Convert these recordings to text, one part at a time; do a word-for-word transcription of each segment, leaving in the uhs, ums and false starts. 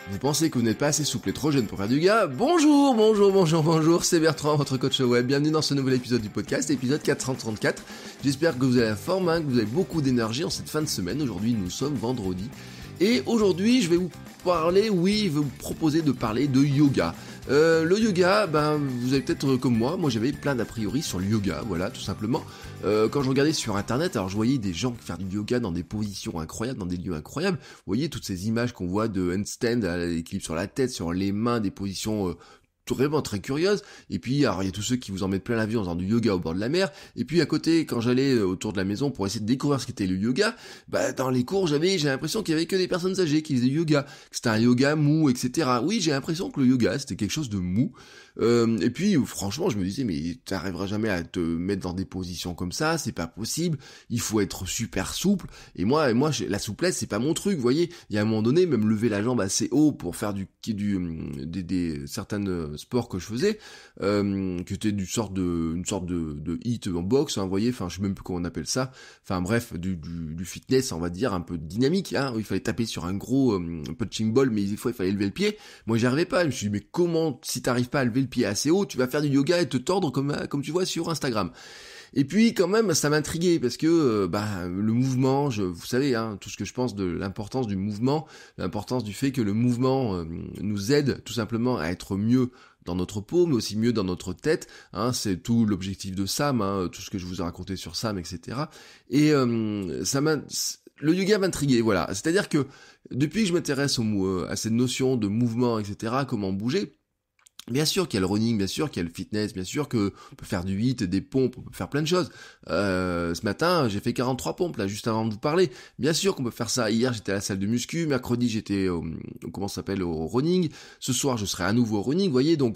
Vous pensez que vous n'êtes pas assez souple et trop jeune pour faire du yoga? Bonjour, bonjour, bonjour, bonjour, c'est Bertrand, votre coach web. Bienvenue dans ce nouvel épisode du podcast, épisode quatre cent trente-quatre. J'espère que vous avez la forme, hein, que vous avez beaucoup d'énergie en cette fin de semaine. Aujourd'hui, nous sommes vendredi. Et aujourd'hui, je vais vous parler, oui, je vais vous proposer de parler de yoga. Euh, le yoga, ben, vous avez peut-être comme moi, moi j'avais plein d'a priori sur le yoga, voilà, tout simplement. Euh, quand je regardais sur internet, alors je voyais des gens faire du yoga dans des positions incroyables, dans des lieux incroyables. Vous voyez toutes ces images qu'on voit de handstand, l'équilibre sur la tête, sur les mains, des positions euh, vraiment très curieuses. Et puis, alors il y a tous ceux qui vous en mettent plein la vue en faisant du yoga au bord de la mer. Et puis à côté, quand j'allais autour de la maison pour essayer de découvrir ce qu'était le yoga, bah dans les cours, j'avais, j'ai l'impression qu'il y avait que des personnes âgées qui faisaient du yoga, que c'était un yoga mou, et cetera. Oui, j'ai l'impression que le yoga c'était quelque chose de mou. Euh, et puis franchement je me disais mais t'arriveras jamais à te mettre dans des positions comme ça, c'est pas possible, il faut être super souple, et moi et moi la souplesse c'est pas mon truc, vous voyez, il y a un moment donné même lever la jambe assez haut pour faire du, du des, des certains sports que je faisais, euh, qui était du sorte de une sorte de, de hit en boxe, hein, vous voyez, enfin je sais même plus comment on appelle ça, enfin bref du, du, du fitness on va dire un peu dynamique, hein, où il fallait taper sur un gros euh, punching ball, mais des fois il fallait lever le pied, moi j'y arrivais pas, je me suis dit mais comment si t'arrives pas à lever le pied assez haut, tu vas faire du yoga et te tordre comme, comme tu vois sur Instagram. Et puis quand même ça m'intriguait parce que euh, bah le mouvement, je, vous savez hein, tout ce que je pense de l'importance du mouvement, l'importance du fait que le mouvement euh, nous aide tout simplement à être mieux dans notre peau, mais aussi mieux dans notre tête, hein, c'est tout l'objectif de Sam, hein, tout ce que je vous ai raconté sur Sam, et cetera. Et euh, ça m'a, le yoga m'intriguait, voilà. C'est-à-dire que depuis que je m'intéresse au, à cette notion de mouvement, et cetera, comment bouger. Bien sûr qu'il y a le running, bien sûr qu'il y a le fitness, bien sûr que on peut faire du hit, des pompes, on peut faire plein de choses. Euh, ce matin, j'ai fait quarante-trois pompes, là, juste avant de vous parler. Bien sûr qu'on peut faire ça. Hier, j'étais à la salle de muscu. Mercredi, j'étais au, comment ça s'appelle, au running. Ce soir, je serai à nouveau au running, vous voyez. Donc,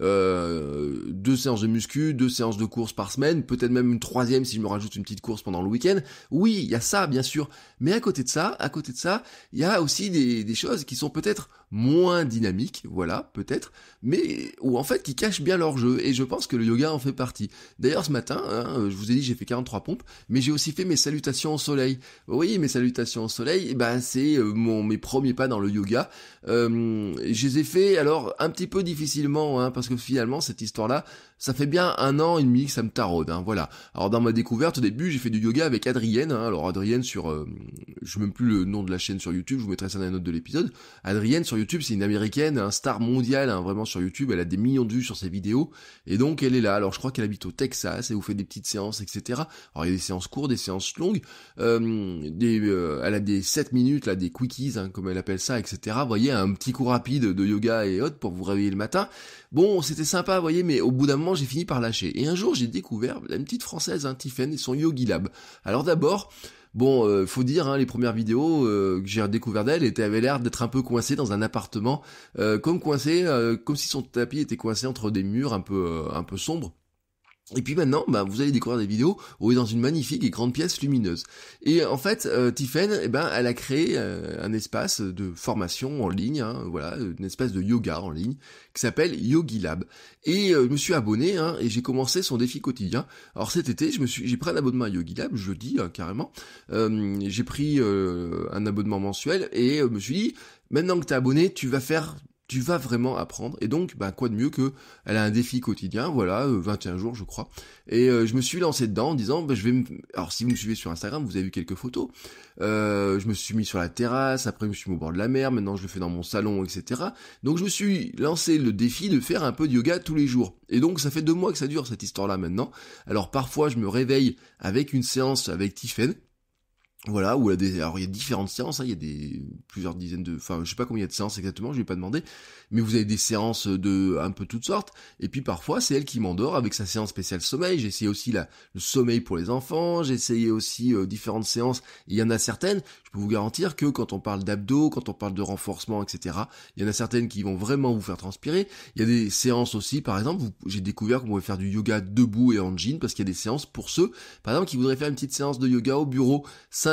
euh, deux séances de muscu, deux séances de course par semaine, peut-être même une troisième si je me rajoute une petite course pendant le week-end. Oui, il y a ça, bien sûr. Mais à côté de ça, à côté de ça, il y a aussi des, des choses qui sont peut-être moins dynamiques, voilà, peut-être, mais ou en fait qui cachent bien leur jeu, et je pense que le yoga en fait partie. D'ailleurs ce matin, hein, je vous ai dit j'ai fait quarante-trois pompes, mais j'ai aussi fait mes salutations au soleil. Vous voyez, mes salutations au soleil, et ben c'est euh, mon mes premiers pas dans le yoga. Euh, je les ai fait alors un petit peu difficilement, hein, parce que finalement cette histoire-là, ça fait bien un an et demi que ça me taraude, hein, voilà. Alors dans ma découverte au début, j'ai fait du yoga avec Adrienne, hein, alors Adrienne sur, euh, je sais même plus le nom de la chaîne sur YouTube, je vous mettrai ça dans la note de l'épisode. Adrienne sur YouTube, c'est une américaine, un star mondial, hein, vraiment sur YouTube, elle a des millions de vues sur ses vidéos, et donc elle est là. Alors je crois qu'elle habite au Texas, et vous fait des petites séances, et cetera. Alors il y a des séances courtes, des séances longues, euh, des, euh, elle a des sept minutes, là, des quickies, hein, comme elle appelle ça, et cetera. Vous voyez, un petit coup rapide de yoga et autres pour vous réveiller le matin. Bon, c'était sympa, vous voyez, mais au bout d'un moment, j'ai fini par lâcher. Et un jour, j'ai découvert une petite française, hein, Tiffen, et son Yogi Lab. Alors d'abord, bon, euh, faut dire, hein, les premières vidéos euh, que j'ai découvert d'elle, elle avait l'air d'être un peu coincée dans un appartement, euh, comme coincée, euh, comme si son tapis était coincé entre des murs un peu, euh, un peu sombres. Et puis maintenant, bah, vous allez découvrir des vidéos où elle est dans une magnifique et grande pièce lumineuse. Et en fait, euh, Tiffen, eh ben, elle a créé euh, un espace de formation en ligne, hein, voilà, une espèce de yoga en ligne qui s'appelle Yogi Lab. Et euh, je me suis abonné, hein, et j'ai commencé son défi quotidien. Alors cet été, je me suis, j'ai pris un abonnement à Yogi Lab, je le dis hein, carrément. Euh, j'ai pris euh, un abonnement mensuel et euh, me suis dit, maintenant que t'es abonné, tu vas faire tu vas vraiment apprendre, et donc bah quoi de mieux que elle a un défi quotidien, voilà, euh, vingt et un jours je crois, et euh, je me suis lancé dedans en disant bah, je vais me... alors si vous me suivez sur Instagram vous avez vu quelques photos, euh, je me suis mis sur la terrasse, après je me suis mis au bord de la mer, maintenant je le fais dans mon salon, et cetera. Donc je me suis lancé le défi de faire un peu de yoga tous les jours, et donc ça fait deux mois que ça dure cette histoire là maintenant. Alors parfois je me réveille avec une séance avec Tiffen, voilà, où il y a des, alors il y a différentes séances, hein, il y a des, plusieurs dizaines de, enfin, je sais pas combien il y a de séances exactement, je lui ai pas demandé, mais vous avez des séances de, un peu toutes sortes, et puis parfois, c'est elle qui m'endort avec sa séance spéciale sommeil. J'ai essayé aussi la, le sommeil pour les enfants, j'ai essayé aussi euh, différentes séances, et il y en a certaines, je peux vous garantir que quand on parle d'abdos, quand on parle de renforcement, et cetera, il y en a certaines qui vont vraiment vous faire transpirer. Il y a des séances aussi, par exemple, vous, j'ai découvert qu'on pouvait faire du yoga debout et en jean, parce qu'il y a des séances pour ceux, par exemple, qui voudraient faire une petite séance de yoga au bureau, cinq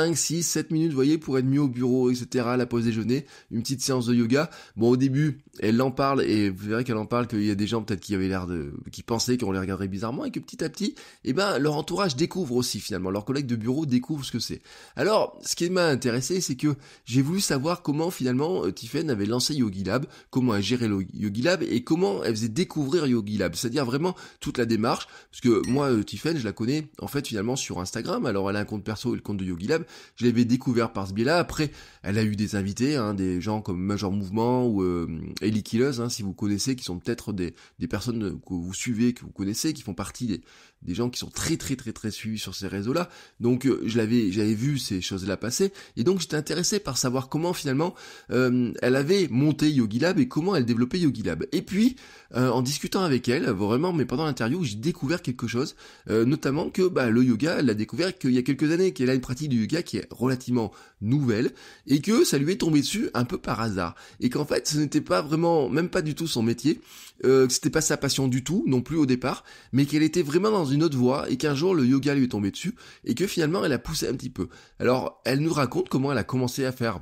cinq, six, sept minutes, vous voyez, pour être mieux au bureau, et cetera, la pause déjeuner, une petite séance de yoga. Bon, au début, elle en parle, et vous verrez qu'elle en parle qu'il y a des gens peut-être qui avaient l'air de, qui pensaient qu'on les regarderait bizarrement, et que petit à petit, eh ben, leur entourage découvre aussi, finalement, leurs collègues de bureau découvrent ce que c'est. Alors, ce qui m'a intéressé, c'est que j'ai voulu savoir comment, finalement, euh, Tiffen avait lancé Yogilab, comment elle gérait le Yogilab, et comment elle faisait découvrir Yogilab, c'est-à-dire vraiment toute la démarche, parce que moi, euh, Tiffen, je la connais, en fait, finalement, sur Instagram. Alors, elle a un compte perso et le compte de Yogilab. Je l'avais découvert par ce biais-là. Après, elle a eu des invités, hein, des gens comme Major Mouvement ou euh, Ellie Killeuse, hein, si vous connaissez, qui sont peut-être des, des personnes que vous suivez, que vous connaissez, qui font partie des, des gens qui sont très très très très suivis sur ces réseaux-là. Donc, euh, je l'avais, j'avais vu ces choses-là passer, et donc j'étais intéressé par savoir comment finalement euh, elle avait monté Yogilab et comment elle développait Yogilab. Et puis, euh, en discutant avec elle, vraiment, mais pendant l'interview, j'ai découvert quelque chose, euh, notamment que bah, le yoga, elle l'a découvert qu'il y a quelques années, qu'elle a une pratique du yoga qui est relativement nouvelle, et que ça lui est tombé dessus un peu par hasard, et qu'en fait ce n'était pas vraiment, même pas du tout son métier, euh, que c'était pas sa passion du tout, non plus au départ, mais qu'elle était vraiment dans une autre voie, et qu'un jour le yoga lui est tombé dessus, et que finalement elle a poussé un petit peu. Alors elle nous raconte comment elle a commencé à faire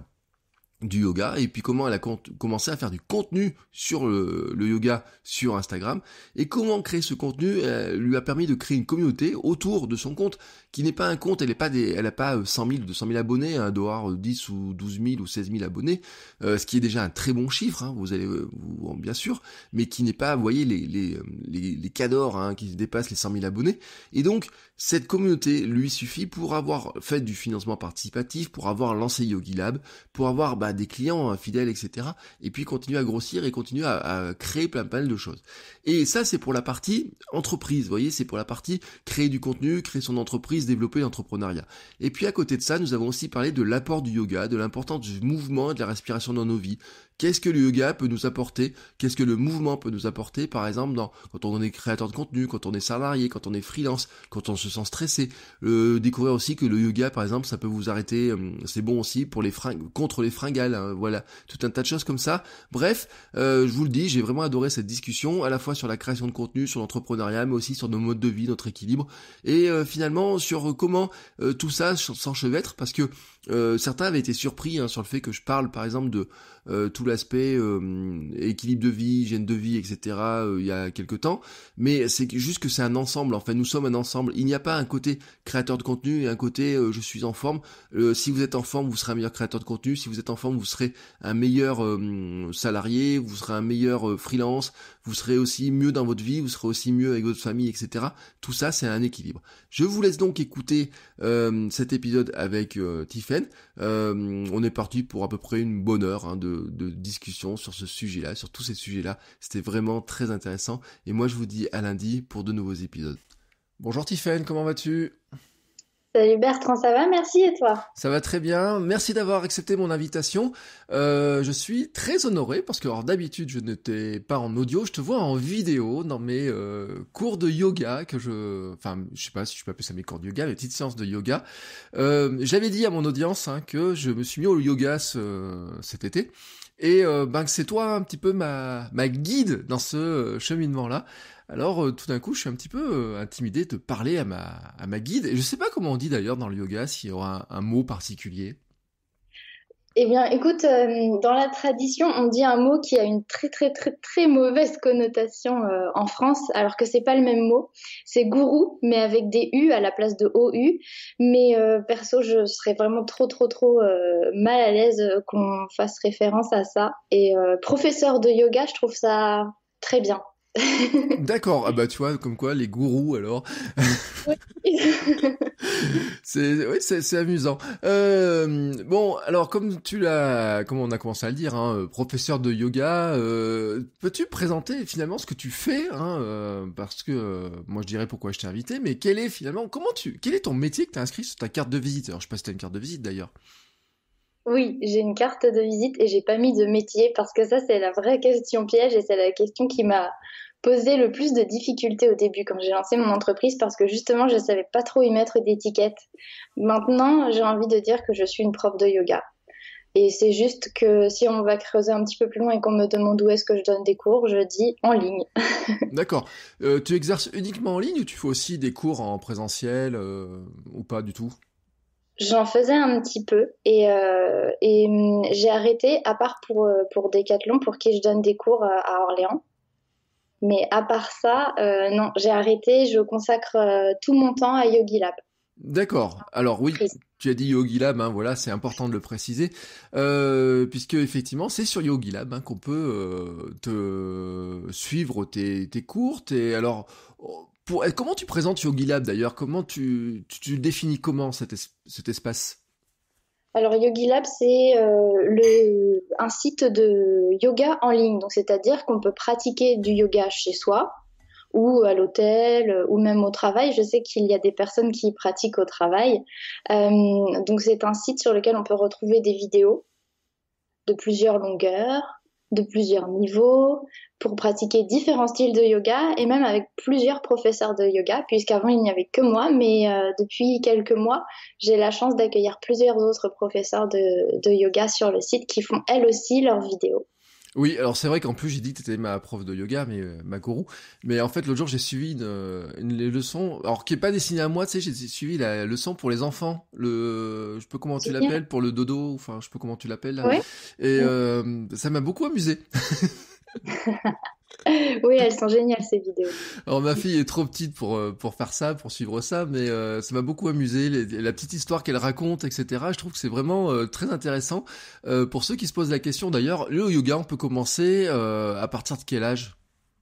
du yoga, et puis comment elle a con- commencé à faire du contenu sur le, le yoga sur Instagram, et comment créer ce contenu euh, lui a permis de créer une communauté autour de son compte, qui n'est pas un compte, elle n'est pas des, elle a pas cent mille ou deux cent mille abonnés, hein, d'avoir dix ou douze mille ou seize mille abonnés, euh, ce qui est déjà un très bon chiffre, hein, vous allez, vous, bien sûr, mais qui n'est pas, vous voyez, les, les, les, les cadors, hein, qui dépassent les cent mille abonnés, et donc, cette communauté lui suffit pour avoir fait du financement participatif, pour avoir lancé Yogilab, pour avoir bah, des clients hein, fidèles, et cetera. Et puis continuer à grossir et continuer à, à créer plein plein de choses. Et ça, c'est pour la partie entreprise, vous voyez, c'est pour la partie créer du contenu, créer son entreprise, développer l'entrepreneuriat. Et puis à côté de ça, nous avons aussi parlé de l'apport du yoga, de l'importance du mouvement et de la respiration dans nos vies. Qu'est-ce que le yoga peut nous apporter? Qu'est-ce que le mouvement peut nous apporter, par exemple, dans, quand on est créateur de contenu, quand on est salarié, quand on est freelance, quand on se sent stressé. Euh, découvrir aussi que le yoga, par exemple, ça peut vous arrêter, euh, c'est bon aussi pour les fring- contre les fringales, hein, voilà, tout un tas de choses comme ça. Bref, euh, je vous le dis, j'ai vraiment adoré cette discussion, à la fois sur la création de contenu, sur l'entrepreneuriat, mais aussi sur nos modes de vie, notre équilibre, et euh, finalement sur euh, comment euh, tout ça s'enchevêtre, parce que euh, certains avaient été surpris hein, sur le fait que je parle, par exemple, de Euh, tout l'aspect euh, équilibre de vie, hygiène de vie, et cetera euh, il y a quelque temps, mais c'est juste que c'est un ensemble, en fait, nous sommes un ensemble, il n'y a pas un côté créateur de contenu et un côté euh, je suis en forme, euh, si vous êtes en forme, vous serez un meilleur créateur de contenu, si vous êtes en forme, vous serez un meilleur euh, salarié, vous serez un meilleur euh, freelance, vous serez aussi mieux dans votre vie, vous serez aussi mieux avec votre famille, et cetera. Tout ça, c'est un équilibre. Je vous laisse donc écouter euh, cet épisode avec euh, Tiffen. Euh, on est parti pour à peu près une bonne heure hein, de, de discussion sur ce sujet-là, sur tous ces sujets-là. C'était vraiment très intéressant. Et moi, je vous dis à lundi pour de nouveaux épisodes. Bonjour Tiffen, comment vas-tu ? Salut Bertrand, ça va? Merci et toi? Ça va très bien, merci d'avoir accepté mon invitation. Euh, je suis très honoré parce que alors, d'habitude je n'étais pas en audio, je te vois en vidéo dans mes euh, cours de yoga que je... Enfin, je sais pas si je peux appeler ça mes cours de yoga, mes petites séances de yoga. Euh, j'avais dit à mon audience hein, que je me suis mis au yoga ce, cet été. Et euh, ben, que c'est toi un petit peu ma, ma guide dans ce cheminement-là. Alors euh, tout d'un coup, je suis un petit peu euh, intimidé de parler à ma, à ma guide. Et je sais pas comment on dit d'ailleurs dans le yoga, s'il y aura un, un mot particulier. Eh bien, écoute, euh, dans la tradition, on dit un mot qui a une très très très très mauvaise connotation euh, en France, alors que c'est pas le même mot. C'est gourou, mais avec des U à la place de O U. Mais euh, perso, je serais vraiment trop trop trop euh, mal à l'aise euh, qu'on fasse référence à ça. Et euh, professeur de yoga, je trouve ça très bien. D'accord, ah bah tu vois, comme quoi, les gourous alors. Oui. c'est, oui, c'est, c'est amusant. Euh, bon, alors comme tu l'as, comme on a commencé à le dire, hein, professeur de yoga, euh, peux-tu présenter finalement ce que tu fais hein, euh, parce que euh, moi je dirais pourquoi je t'ai invité, mais quel est finalement, comment tu, quel est ton métier que tu as inscrit sur ta carte de visite? Alors je sais pas si tu as une carte de visite d'ailleurs. Oui, j'ai une carte de visite et j'ai pas mis de métier parce que ça, c'est la vraie question piège et c'est la question qui m'a posé le plus de difficultés au début quand j'ai lancé mon entreprise parce que justement, je savais pas trop y mettre d'étiquette. Maintenant, j'ai envie de dire que je suis une prof de yoga. Et c'est juste que si on va creuser un petit peu plus loin et qu'on me demande où est-ce que je donne des cours, je dis en ligne. D'accord. Euh, tu exerces uniquement en ligne ou tu fais aussi des cours en présentiel euh, ou pas du tout? J'en faisais un petit peu et, euh, et hum, j'ai arrêté, à part pour, euh, pour Decathlon, pour qui je donne des cours euh, à Orléans. Mais à part ça, euh, non, j'ai arrêté, je consacre euh, tout mon temps à Yogi Lab. D'accord. Alors oui, Triste. tu as dit Yogi Lab, hein, voilà, c'est important de le préciser, euh, puisque effectivement, c'est sur Yogi Lab hein, qu'on peut euh, te suivre tes, tes cours. Tes... Alors, pour... comment tu présentes Yogi Lab d'ailleurs? Comment tu, tu, tu le définis comment cet, es- cet espace? Alors Yogi Lab, c'est euh, le, un site de yoga en ligne. Donc c'est-à-dire qu'on peut pratiquer du yoga chez soi ou à l'hôtel ou même au travail. Je sais qu'il y a des personnes qui pratiquent au travail. Euh, donc c'est un site sur lequel on peut retrouver des vidéos de plusieurs longueurs, de plusieurs niveaux, pour pratiquer différents styles de yoga et même avec plusieurs professeurs de yoga, puisqu'avant il n'y avait que moi, mais euh, depuis quelques mois, j'ai la chance d'accueillir plusieurs autres professeurs de, de yoga sur le site qui font elles aussi leurs vidéos. Oui, alors c'est vrai qu'en plus j'ai dit que t'étais ma prof de yoga, mais euh, ma gourou. Mais en fait l'autre jour j'ai suivi une, euh, une leçon, alors qui est pas destinée à moi, tu sais, j'ai suivi la leçon pour les enfants. Le, je sais pas comment tu C'est bien. l'appelles, pour le dodo, enfin je sais pas comment tu l'appelles là. Oui, Et euh, ça m'a beaucoup amusé. oui, elles sont géniales ces vidéos. Alors ma fille est trop petite pour euh, pour faire ça, pour suivre ça, mais euh, ça m'a beaucoup amusé, les- la petite histoire qu'elle raconte, et cetera. Je trouve que c'est vraiment euh, très intéressant. Euh, pour ceux qui se posent la question d'ailleurs, le yoga on peut commencer euh, à partir de quel âge?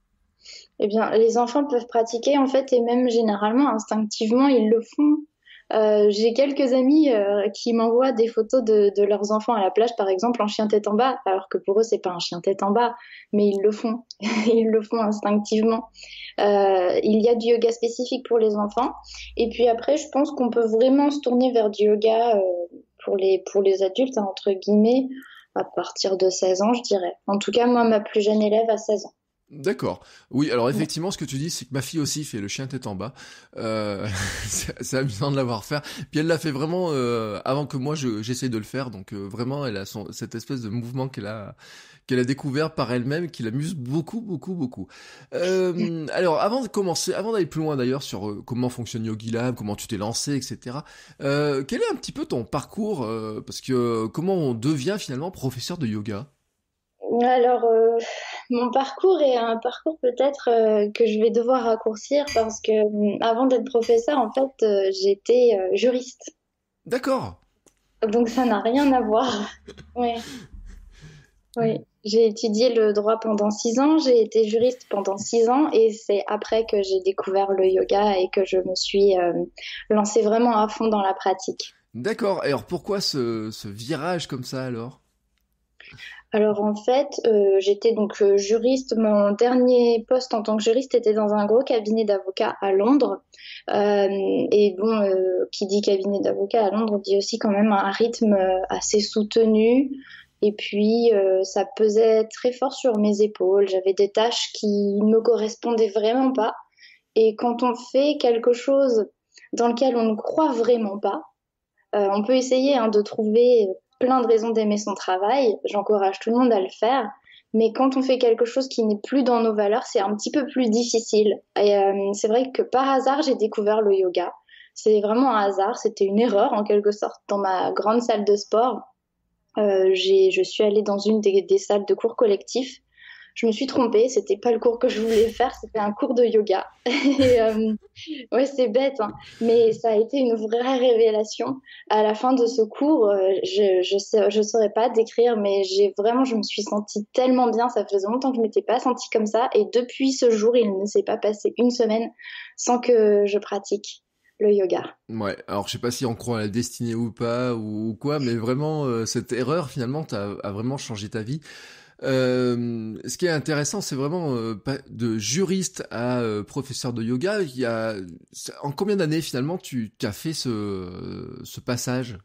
Eh bien, les enfants peuvent pratiquer en fait et même généralement instinctivement ils le font. Euh, j'ai quelques amis euh, qui m'envoient des photos de, de leurs enfants à la plage, par exemple en chien tête en bas, alors que pour eux c'est pas un chien tête en bas, mais ils le font, ils le font instinctivement. Euh, il y a du yoga spécifique pour les enfants, et puis après je pense qu'on peut vraiment se tourner vers du yoga euh, pour les pour les adultes hein, entre guillemets à partir de seize ans, je dirais. En tout cas moi ma plus jeune élève a seize ans. D'accord. Oui, alors effectivement, ce que tu dis, c'est que ma fille aussi fait le chien tête en bas. Euh, c'est c'est amusant de la voir faire. Puis elle l'a fait vraiment euh, avant que moi je, j'essaye de le faire. Donc euh, vraiment, elle a son, cette espèce de mouvement qu'elle a qu'elle a découvert par elle-même, qui l'amuse beaucoup, beaucoup, beaucoup. Euh, alors, avant de commencer, avant d'aller plus loin d'ailleurs sur euh, comment fonctionne Yogi Lab, comment tu t'es lancé, et cetera. Euh, quel est un petit peu ton parcours euh, parce que euh, comment on devient finalement professeur de yoga? Alors, euh, mon parcours est un parcours peut-être euh, que je vais devoir raccourcir parce que euh, avant d'être professeur, en fait, euh, j'étais euh, juriste. D'accord. Donc, ça n'a rien à voir. Oui, oui. J'ai étudié le droit pendant six ans, j'ai été juriste pendant six ans et c'est après que j'ai découvert le yoga et que je me suis euh, lancée vraiment à fond dans la pratique. D'accord. Et alors pourquoi ce, ce virage comme ça alors? Alors en fait, euh, j'étais donc euh, juriste. Mon dernier poste en tant que juriste était dans un gros cabinet d'avocats à Londres. Euh, et bon, euh, qui dit cabinet d'avocats à Londres dit aussi quand même un rythme euh, assez soutenu. Et puis euh, ça pesait très fort sur mes épaules. J'avais des tâches qui ne me correspondaient vraiment pas. Et quand on fait quelque chose dans lequel on ne croit vraiment pas, euh, on peut essayer hein, de trouver plein de raisons d'aimer son travail. J'encourage tout le monde à le faire. Mais quand on fait quelque chose qui n'est plus dans nos valeurs, c'est un petit peu plus difficile. Et euh, c'est vrai que par hasard, j'ai découvert le yoga. C'est vraiment un hasard. C'était une erreur en quelque sorte dans ma grande salle de sport. Euh, j'ai, je suis allée dans une des, des salles de cours collectifs. Je me suis trompée, c'était pas le cours que je voulais faire, c'était un cours de yoga. Et, euh, ouais, c'est bête, hein, mais ça a été une vraie révélation. À la fin de ce cours, euh, je je sais, je saurais pas décrire, mais j'ai vraiment, je me suis sentie tellement bien. Ça faisait longtemps que je m'étais pas sentie comme ça, et depuis ce jour, il ne s'est pas passé une semaine sans que je pratique le yoga. Ouais, alors je sais pas si on croit à la destinée ou pas ou, ou quoi, mais vraiment euh, cette erreur finalement t'a, a vraiment changé ta vie. Euh, ce qui est intéressant, c'est vraiment euh, pas- de juriste à euh, professeur de yoga. Il y a en combien d'années finalement tu as fait ce ce passage?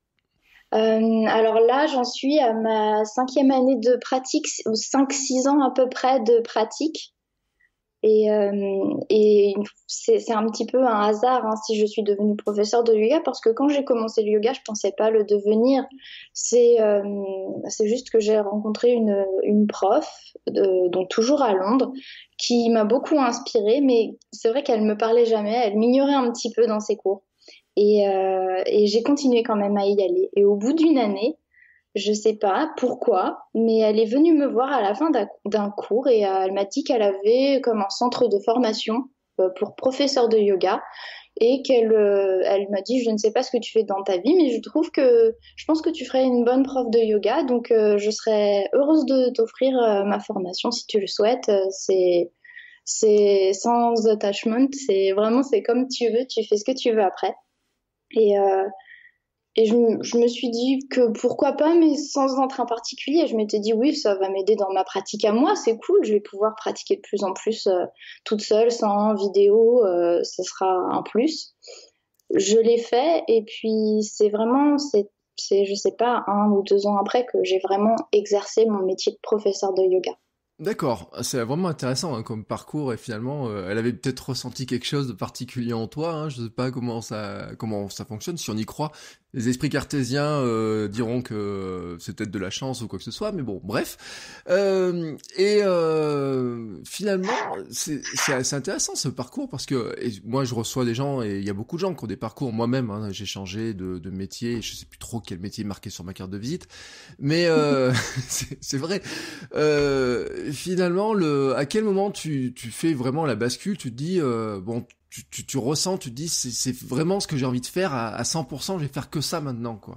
Euh, alors là, j'en suis à ma cinquième année de pratique, ou cinq, six ans à peu près de pratique. Et, euh, et c'est, c'est un petit peu un hasard hein, si je suis devenue professeure de yoga parce que quand j'ai commencé le yoga, je pensais pas le devenir. C'est, euh, c'est juste que j'ai rencontré une, une prof, de, donc toujours à Londres, qui m'a beaucoup inspirée, mais c'est vrai qu'elle me parlait jamais, elle m'ignorait un petit peu dans ses cours. Et, euh, et j'ai continué quand même à y aller. Et au bout d'une année, je sais pas pourquoi, mais elle est venue me voir à la fin d'un, d'un cours et euh, elle m'a dit qu'elle avait comme un centre de formation euh, pour professeur de yoga et qu'elle euh, elle m'a dit je ne sais pas ce que tu fais dans ta vie mais je trouve que je pense que tu ferais une bonne prof de yoga donc euh, je serais heureuse de t'offrir euh, ma formation si tu le souhaites. Euh, c'est c'est sans attachment, c'est vraiment c'est comme tu veux, tu fais ce que tu veux après. Et euh, et je, m- je me suis dit que pourquoi pas, mais sans entrain particulier. Je m'étais dit oui, ça va m'aider dans ma pratique à moi, c'est cool, je vais pouvoir pratiquer de plus en plus euh, toute seule, sans vidéo, euh, ce sera un plus. Je l'ai fait et puis c'est vraiment, c'est, c'est, je sais pas, un ou deux ans après que j'ai vraiment exercé mon métier de professeur de yoga. D'accord, c'est vraiment intéressant hein, comme parcours et finalement euh, elle avait peut-être ressenti quelque chose de particulier en toi, hein, je sais pas comment ça comment ça fonctionne, si on y croit. Les esprits cartésiens euh, diront que c'est peut-être de la chance ou quoi que ce soit, mais bon, bref. Euh, et euh, finalement, c'est c'est c'est intéressant ce parcours parce que et moi je reçois des gens et il y a beaucoup de gens qui ont des parcours moi-même. Hein, j'ai changé de, de métier, je sais plus trop quel métier est marqué sur ma carte de visite, mais euh, c'est c'est vrai. Euh, finalement, le, à quel moment tu, tu fais vraiment la bascule, tu te dis, euh, bon, tu, tu, tu ressens, tu te dis, c'est, c'est vraiment ce que j'ai envie de faire à, à cent pour cent, je vais faire que ça maintenant, quoi.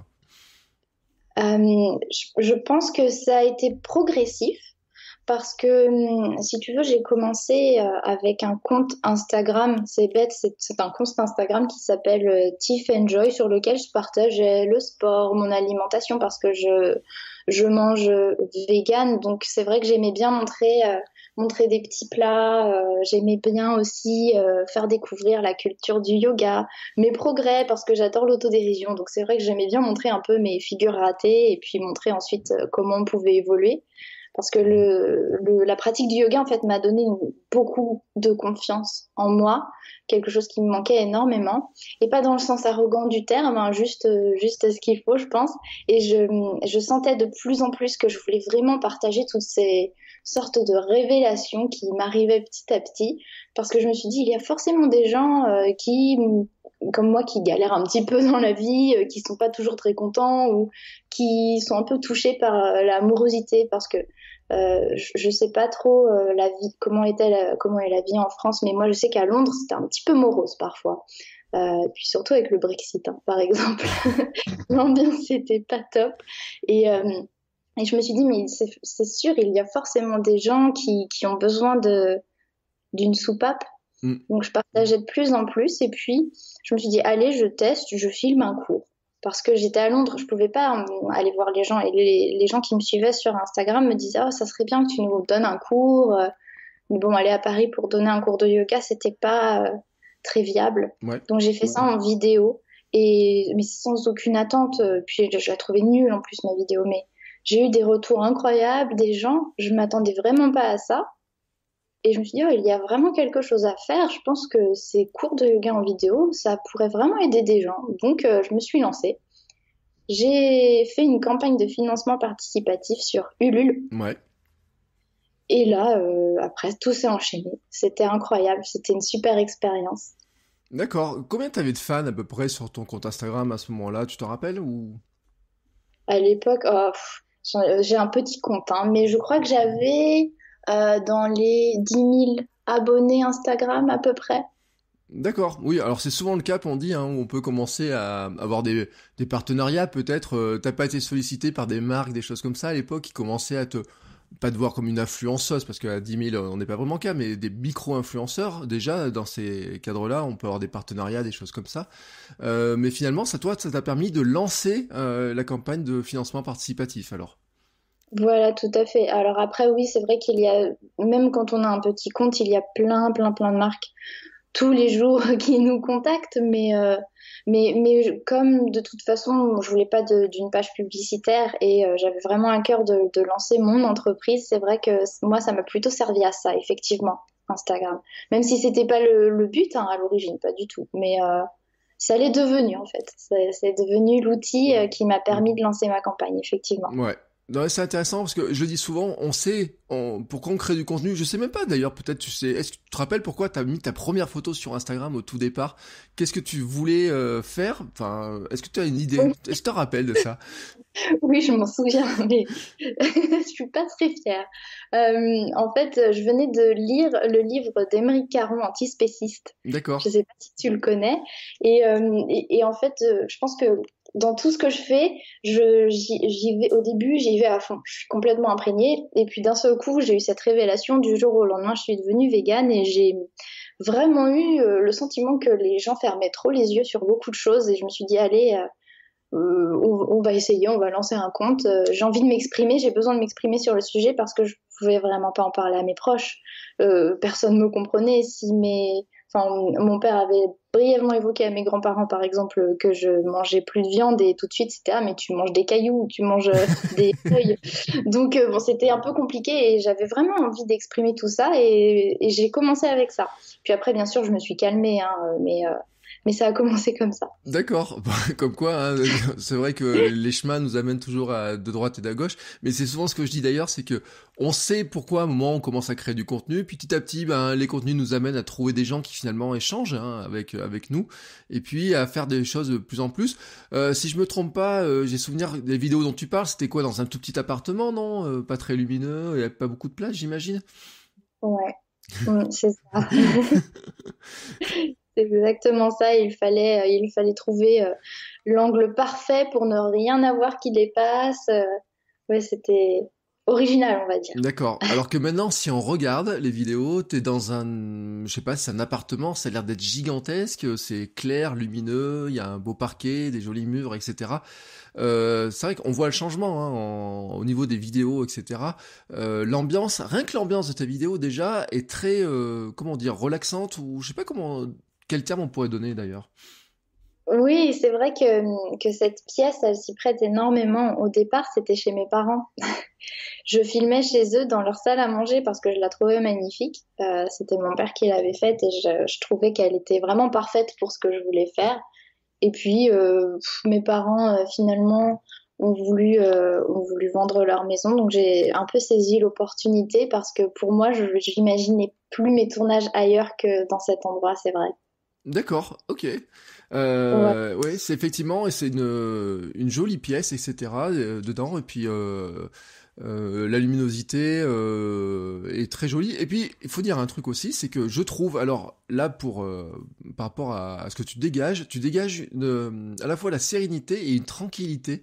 Euh, je, je pense que ça a été progressif parce que, hum, si tu veux, j'ai commencé euh, avec un compte Instagram. C'est bête, c'est, c'est un compte Instagram qui s'appelle euh, Tiff Enjoy sur lequel je partage euh, le sport, mon alimentation parce que je, je mange euh, vegan. Donc, c'est vrai que j'aimais bien montrer, euh, montrer des petits plats. Euh, j'aimais bien aussi euh, faire découvrir la culture du yoga, mes progrès parce que j'adore l'autodérision. Donc, c'est vrai que j'aimais bien montrer un peu mes figures ratées et puis montrer ensuite euh, comment on pouvait évoluer parce que le, le, la pratique du yoga en fait m'a donné une, beaucoup de confiance en moi, quelque chose qui me manquait énormément, et pas dans le sens arrogant du terme, hein, juste euh, juste ce qu'il faut, je pense. Et je je sentais de plus en plus que je voulais vraiment partager toutes ces sortes de révélations qui m'arrivaient petit à petit, parce que je me suis dit il y a forcément des gens euh, qui comme moi qui galèrent un petit peu dans la vie, euh, qui sont pas toujours très contents ou qui sont un peu touchés par euh, l'amorosité parce que euh, je, je sais pas trop euh, la vie, comment était la, comment est la vie en France, mais moi je sais qu'à Londres c'était un petit peu morose parfois. Euh, puis surtout avec le Brexit, hein, par exemple, l'ambiance était pas top. Et, euh, et je me suis dit mais c'est, c'est sûr, il y a forcément des gens qui, qui ont besoin de d'une soupape. Mm. Donc je partageais de plus en plus et puis je me suis dit allez je teste, je filme un cours parce que j'étais à Londres, je pouvais pas euh, aller voir les gens et les, les gens qui me suivaient sur Instagram me disaient oh ça serait bien que tu nous donnes un cours. Euh, mais bon aller à Paris pour donner un cours de yoga c'était pas euh, très viable. Ouais. Donc j'ai fait ça en vidéo et mais sans aucune attente. euh, Puis je, je la trouvais nulle en plus ma vidéo mais j'ai eu des retours incroyables des gens, je m'attendais vraiment pas à ça. Et je me suis dit, oh, il y a vraiment quelque chose à faire. Je pense que ces cours de yoga en vidéo, ça pourrait vraiment aider des gens. Donc, euh, je me suis lancée. J'ai fait une campagne de financement participatif sur Ulule. Ouais. Et là, euh, après, tout s'est enchaîné. C'était incroyable. C'était une super expérience. D'accord. Combien t'avais de fans à peu près sur ton compte Instagram à ce moment-là, tu te rappelles ou... À l'époque, oh, pff, j'en- j'ai un petit compte, hein, mais je crois que j'avais euh, dans les dix mille abonnés Instagram à peu près. D'accord, oui, alors c'est souvent le cas, on dit, hein, où on peut commencer à avoir des, des partenariats, peut-être, euh, t'as pas été sollicité par des marques, des choses comme ça à l'époque, qui commençaient à te, pas te voir comme une influenceuse, parce qu'à dix mille, on n'est pas vraiment le cas, mais des micro-influenceurs, déjà, dans ces cadres-là, on peut avoir des partenariats, des choses comme ça. Euh, mais finalement, ça, toi, ça t'a permis de lancer euh, la campagne de financement participatif, alors. Voilà, tout à fait. Alors après, oui, c'est vrai qu'il y a, même quand on a un petit compte, il y a plein, plein, plein de marques tous les jours qui nous contactent, mais, euh, mais, mais je- comme de toute façon, je voulais pas de- d'une page publicitaire et euh, j'avais vraiment à cœur de, de lancer mon entreprise, c'est vrai que c- moi, ça m'a plutôt servi à ça, effectivement, Instagram. Même si c'était pas le, le but, hein, à l'origine, pas du tout, mais euh, ça l'est devenu, en fait. C'est c'est devenu l'outil euh, qui m'a permis de lancer ma campagne, effectivement. Ouais. Non, c'est intéressant parce que je le dis souvent, on sait on, pourquoi on crée du contenu. Je sais même pas d'ailleurs, peut-être tu sais. Est-ce que tu te rappelles pourquoi tu as mis ta première photo sur Instagram au tout départ? Qu'est-ce que tu voulais euh, faire? Enfin, est-ce que tu as une idée? Est-ce que tu te rappelles de ça? Oui, je m'en souviens, mais je suis pas très fière. Euh, en fait, je venais de lire le livre d'Émeric Caron, Antispéciste. Je D'accord. sais pas si tu le connais. Et, euh, et, et en fait, euh, je pense que dans tout ce que je fais, je, j'y, j'y vais au début, j'y vais à fond. Je suis complètement imprégnée. Et puis d'un seul coup, j'ai eu cette révélation du jour au lendemain. Je suis devenue végane et j'ai vraiment eu euh, le sentiment que les gens fermaient trop les yeux sur beaucoup de choses. Et je me suis dit, allez. Euh, euh, on, on va essayer, on va lancer un compte. Euh, j'ai envie de m'exprimer, j'ai besoin de m'exprimer sur le sujet parce que je pouvais vraiment pas en parler à mes proches. Euh, personne me comprenait. Si mes, enfin, mon père avait brièvement évoqué à mes grands-parents, par exemple, que je mangeais plus de viande et tout de suite c'était ah mais tu manges des cailloux, tu manges des feuilles. Donc euh, bon, c'était un peu compliqué et j'avais vraiment envie d'exprimer tout ça et, et j'ai commencé avec ça. Puis après, bien sûr, je me suis calmée, hein, mais euh, mais ça a commencé comme ça. D'accord, Bah, comme quoi, hein, c'est vrai que les chemins nous amènent toujours à, de droite et de gauche, mais c'est souvent ce que je dis d'ailleurs, c'est que on sait pourquoi à un moment on commence à créer du contenu, puis petit à petit, ben, les contenus nous amènent à trouver des gens qui finalement échangent hein, avec avec nous, et puis à faire des choses de plus en plus. Euh, si je me trompe pas, euh, j'ai souvenir des vidéos dont tu parles, c'était quoi dans un tout petit appartement, non? Euh, Pas très lumineux, il y avait pas beaucoup de place, j'imagine. Ouais, mm, c'est ça. C'est exactement ça. Il fallait, euh, il fallait trouver euh, l'angle parfait pour ne rien avoir qui dépasse. Euh, ouais, c'était original, on va dire. D'accord. Alors que maintenant, si on regarde les vidéos, t'es dans un, je sais pas, c'est un appartement, ça a l'air d'être gigantesque, c'est clair, lumineux, il y a un beau parquet, des jolis murs, et cetera. Euh, c'est vrai qu'on voit le changement hein, en- au niveau des vidéos, et cetera. Euh, l'ambiance, rien que l'ambiance de ta vidéo déjà est très, euh, comment dire, relaxante ou je sais pas comment, quel terme on pourrait donner d'ailleurs. Oui, c'est vrai que, que cette pièce, elle s'y prête énormément. Au départ, c'était chez mes parents. Je filmais chez eux dans leur salle à manger parce que je la trouvais magnifique. Euh, c'était mon père qui l'avait faite et je, je trouvais qu'elle était vraiment parfaite pour ce que je voulais faire. Et puis, euh, pff, mes parents, euh, finalement, ont voulu, euh, ont voulu vendre leur maison. Donc, j'ai un peu saisi l'opportunité parce que pour moi, je n'imaginais plus mes tournages ailleurs que dans cet endroit, c'est vrai. D'accord, ok. Ouais. Euh, ouais, c'est effectivement, et c'est une, une jolie pièce, et cetera euh, dedans, et puis euh, euh, la luminosité euh, est très jolie. Et puis, il faut dire un truc aussi, c'est que je trouve, alors là, pour euh, par rapport à, à ce que tu dégages, tu dégages une, à la fois la sérénité et une tranquillité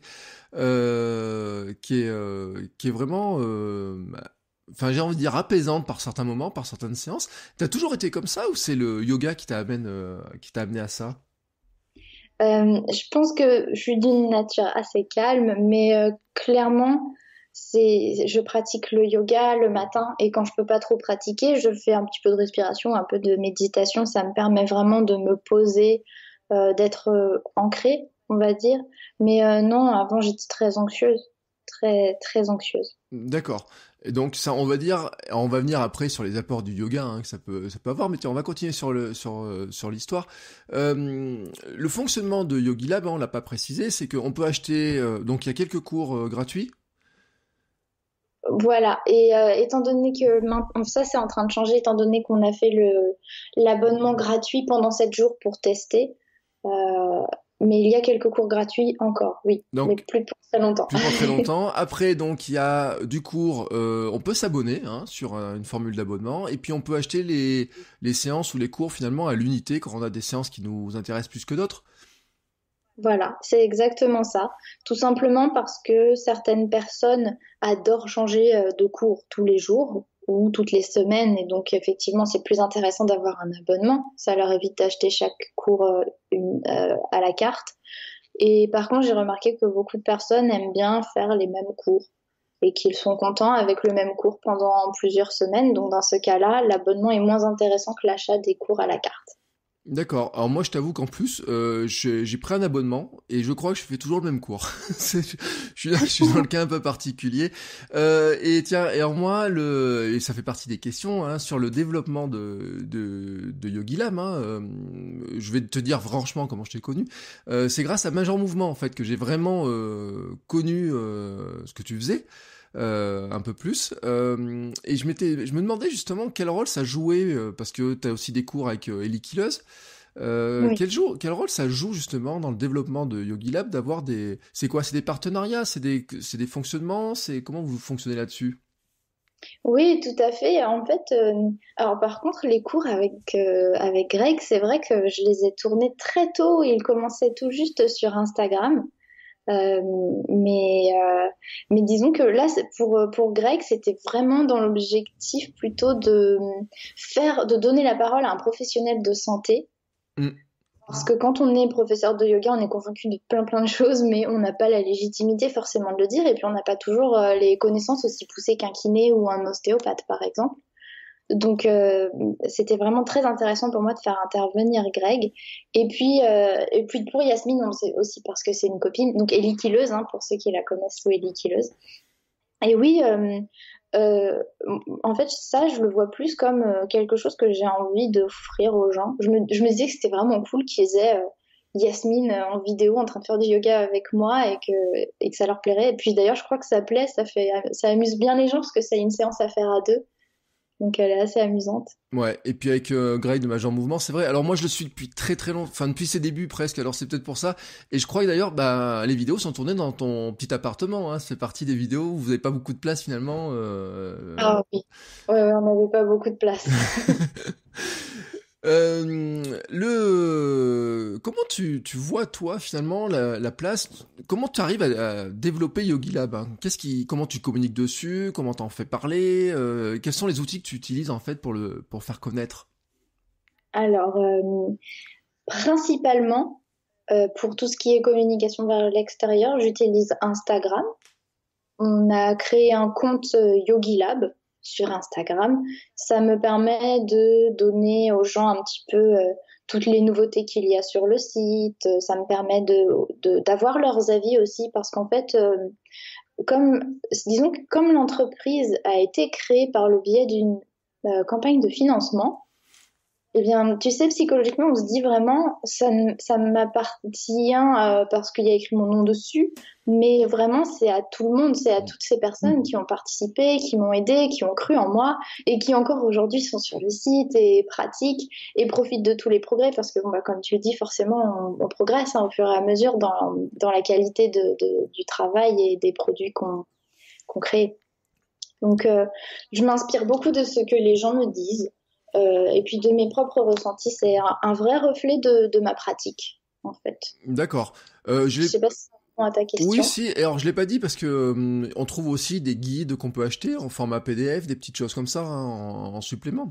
euh, qui est euh, qui est vraiment euh, enfin j'ai envie de dire apaisante par certains moments, par certaines séances. T'as toujours été comme ça ou c'est le yoga qui t'a amène, euh, qui t'a amené à ça? Euh, je pense que je suis d'une nature assez calme, mais euh, clairement, c'est, je pratique le yoga le matin et quand je peux pas trop pratiquer, je fais un petit peu de respiration, un peu de méditation. Ça me permet vraiment de me poser, euh, d'être euh, ancrée, on va dire. Mais euh, non, avant j'étais très anxieuse, très très anxieuse. D'accord. Et donc ça, on va dire, on va venir après sur les apports du yoga hein, que ça peut, ça peut avoir, mais tiens, on va continuer sur le, sur, euh, sur l'histoire. Euh, le fonctionnement de Yogi Lab, hein, on l'a pas précisé, c'est qu'on peut acheter, euh, donc il y a quelques cours euh, gratuits. Voilà. Et euh, étant donné que maintenant, ça c'est en train de changer, étant donné qu'on a fait le l'abonnement gratuit pendant sept jours pour tester. Euh, mais il y a quelques cours gratuits encore, oui, mais Donc plus pour très longtemps. plus pour très longtemps. Après, donc, il y a du cours, euh, on peut s'abonner hein, sur euh, une formule d'abonnement, et puis on peut acheter les, les séances ou les cours finalement à l'unité quand on a des séances qui nous intéressent plus que d'autres. Voilà, c'est exactement ça. Tout simplement parce que certaines personnes adorent changer euh, de cours tous les jours ou toutes les semaines, et donc effectivement c'est plus intéressant d'avoir un abonnement. Ça leur évite d'acheter chaque cours euh, une- euh, à la carte. Et par contre, j'ai remarqué que beaucoup de personnes aiment bien faire les mêmes cours et qu'ils sont contents avec le même cours pendant plusieurs semaines. Donc dans ce cas-là, l'abonnement est moins intéressant que l'achat des cours à la carte. D'accord. Alors moi, je t'avoue qu'en plus, euh, j'ai j'ai pris un abonnement et je crois que je fais toujours le même cours. C'est- je, suis, je suis dans le cas un peu particulier. Euh, et tiens, et alors moi, le, et ça fait partie des questions hein, sur le développement de de, de Yogi Lam. Hein, euh, je vais te dire franchement comment je t'ai connu. Euh, c'est grâce à Major Mouvement en fait que j'ai vraiment euh, connu euh, ce que tu faisais. Euh, un peu plus. Euh, et je m'étais, je me demandais justement quel rôle ça jouait, euh, parce que tu as aussi des cours avec euh, Ellie Killeuse. Euh, Oui. quel, jour, quel rôle ça joue justement dans le développement de Yogi Lab d'avoir des... C'est quoi? C'est des partenariats? C'est des, c'est des fonctionnements? C'est comment vous fonctionnez là-dessus? Oui, tout à fait. En fait, euh, alors par contre, les cours avec, euh, avec Greg, c'est vrai que je les ai tournés très tôt. Ils commençaient tout juste sur Instagram. Euh, mais, euh, mais disons que là, c'est- pour, pour Greg, c'était vraiment dans l'objectif plutôt de faire, de donner la parole à un professionnel de santé. Hmm. Parce que quand on est professeur de yoga, on est convaincu de plein plein de choses, mais on n'a pas la légitimité forcément de le dire, et puis on n'a pas toujours euh, les connaissances aussi poussées qu'un kiné ou un ostéopathe, par exemple. Donc euh, c'était vraiment très intéressant pour moi de faire intervenir Greg. Et puis, euh, et puis pour Yasmine, on sait aussi parce que c'est une copine, donc Ellie Killeuse, hein, pour ceux qui la connaissent, ou Ellie Killeuse. Et oui, euh, euh, en fait, ça, je le vois plus comme euh, quelque chose que j'ai envie d'offrir aux gens. Je me, je me disais que c'était vraiment cool qu'ils aient euh, Yasmine euh, en vidéo en train de faire du yoga avec moi et que, et que ça leur plairait. Et puis d'ailleurs, je crois que ça plaît, ça fait, ça amuse bien les gens parce que c'est une séance à faire à deux. Donc elle est assez amusante. Ouais, et puis avec euh, Greg de Major Mouvement, c'est vrai. Alors moi je le suis depuis très très longtemps, enfin depuis ses débuts presque, alors c'est peut-être pour ça. Et je crois que d'ailleurs, bah, les vidéos sont tournées dans ton petit appartement, hein. Ça fait partie des vidéos où vous n'avez pas beaucoup de place finalement. Euh... Ah oui, ouais, ouais, on n'avait pas beaucoup de place. Euh, le comment tu, tu vois toi finalement la, la place, comment tu arrives à, à développer Yogi Lab, hein? Qu'est-ce qui comment tu communiques dessus, comment t'en fais parler, euh, quels sont les outils que tu utilises en fait pour le pour faire connaître? Alors, euh, principalement, euh, pour tout ce qui est communication vers l'extérieur, j'utilise Instagram. On a créé un compte euh, Yogi Lab sur Instagram. Ça me permet de donner aux gens un petit peu euh, toutes les nouveautés qu'il y a sur le site. Ça me permet de, de- d'avoir leurs avis aussi parce qu'en fait, euh, comme, disons que comme l'entreprise a été créée par le biais d'une euh, campagne de financement, eh bien, tu sais, psychologiquement, on se dit vraiment, ça, n- ça m'appartient euh, parce qu'il y a écrit mon nom dessus, mais vraiment, c'est à tout le monde, c'est à toutes ces personnes qui ont participé, qui m'ont aidé, qui ont cru en moi et qui encore aujourd'hui sont sur le site et pratiquent et profitent de tous les progrès parce que, bon, bah, comme tu le dis, forcément, on, on progresse hein, au fur et à mesure dans, dans la qualité de, de- du travail et des produits qu'on qu'on crée. Donc, euh, je m'inspire beaucoup de ce que les gens me disent. Euh, et puis de mes propres ressentis, c'est un, un vrai reflet de, de ma pratique, en fait. D'accord. Euh, je Je l'ai sais pas si ça répond à ta Oui, question. si. Et alors, je l'ai pas dit parce que hum, on trouve aussi des guides qu'on peut acheter en format P D F, des petites choses comme ça hein, en, en supplément.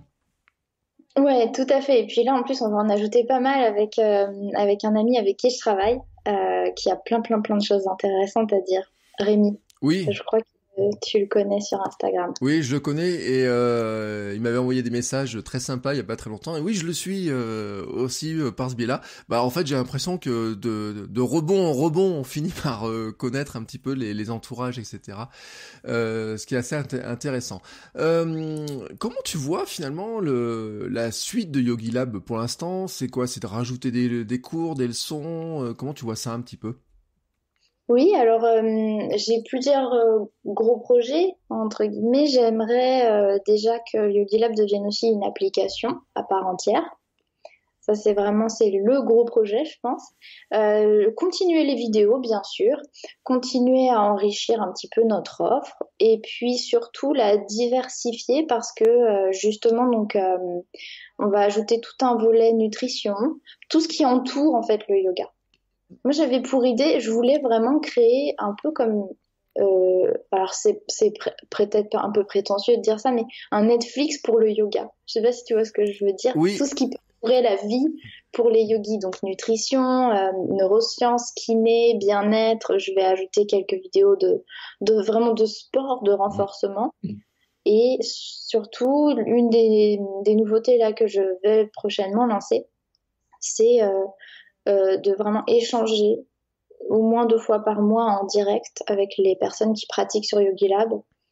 Ouais, tout à fait. Et puis là, en plus, on va en ajouter pas mal avec, euh, avec un ami avec qui je travaille, euh, qui a plein, plein, plein de choses intéressantes à dire. Rémi, Oui, je crois que tu le connais sur Instagram. oui, je le connais et euh, il m'avait envoyé des messages très sympas il y a pas très longtemps. Et oui, je le suis euh, aussi euh, par ce biais-là. Bah, en fait, j'ai l'impression que de, de rebond en rebond, on finit par euh, connaître un petit peu les, les entourages, et cetera. Euh, ce qui est assez inté- intéressant. Euh, comment tu vois finalement le, la suite de Yogi Lab pour l'instant? C'est quoi? C'est de rajouter des, des cours, des leçons? Euh, comment tu vois ça un petit peu? Oui, alors euh, j'ai plusieurs euh, gros projets, entre guillemets. J'aimerais euh, déjà que Yogi Lab devienne aussi une application à part entière. Ça, c'est vraiment, c'est le gros projet, je pense. Euh, continuer les vidéos, bien sûr. Continuer à enrichir un petit peu notre offre. Et puis surtout la diversifier parce que euh, justement, donc, euh, on va ajouter tout un volet nutrition, tout ce qui entoure en fait le yoga. Moi, j'avais pour idée, je voulais vraiment créer un peu comme, euh, alors c'est c'est pré- peut-être un peu prétentieux de dire ça, mais un Netflix pour le yoga. Je sais pas si tu vois ce que je veux dire. Tout Oui, ce qui pourrait la vie pour les yogis, donc nutrition, euh, neurosciences, kiné, bien-être. Je vais ajouter quelques vidéos de, de vraiment de sport, de renforcement. Et surtout, une des, des nouveautés là que je vais prochainement lancer, c'est euh, euh, de vraiment échanger au moins deux fois par mois en direct avec les personnes qui pratiquent sur YogiLab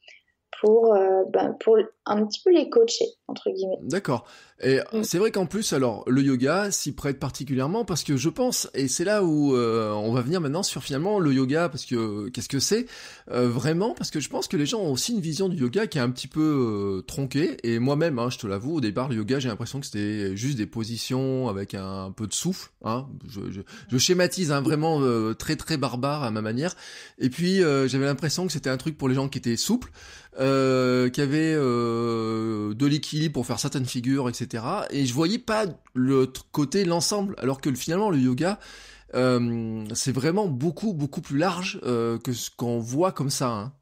pour, euh, ben, pour un petit peu les coacher, entre guillemets. D'accord. Et Mm. c'est vrai qu'en plus, alors, le yoga s'y prête particulièrement parce que je pense, et c'est là où euh, on va venir maintenant sur finalement le yoga, parce que euh, qu'est-ce que c'est euh, vraiment, parce que je pense que les gens ont aussi une vision du yoga qui est un petit peu euh, tronquée, et moi-même, hein, je te l'avoue, au départ, le yoga, j'ai l'impression que c'était juste des positions avec un, un peu de souffle, hein, je, je, je schématise hein, vraiment euh, très très barbare à ma manière, et puis euh, j'avais l'impression que c'était un truc pour les gens qui étaient souples, euh, qui avaient euh, de l'équilibre pour faire certaines figures, et cetera. Et je voyais pas l'autre côté, l'ensemble, alors que finalement le yoga, euh, c'est vraiment beaucoup beaucoup plus large euh, que ce qu'on voit comme ça. Hein.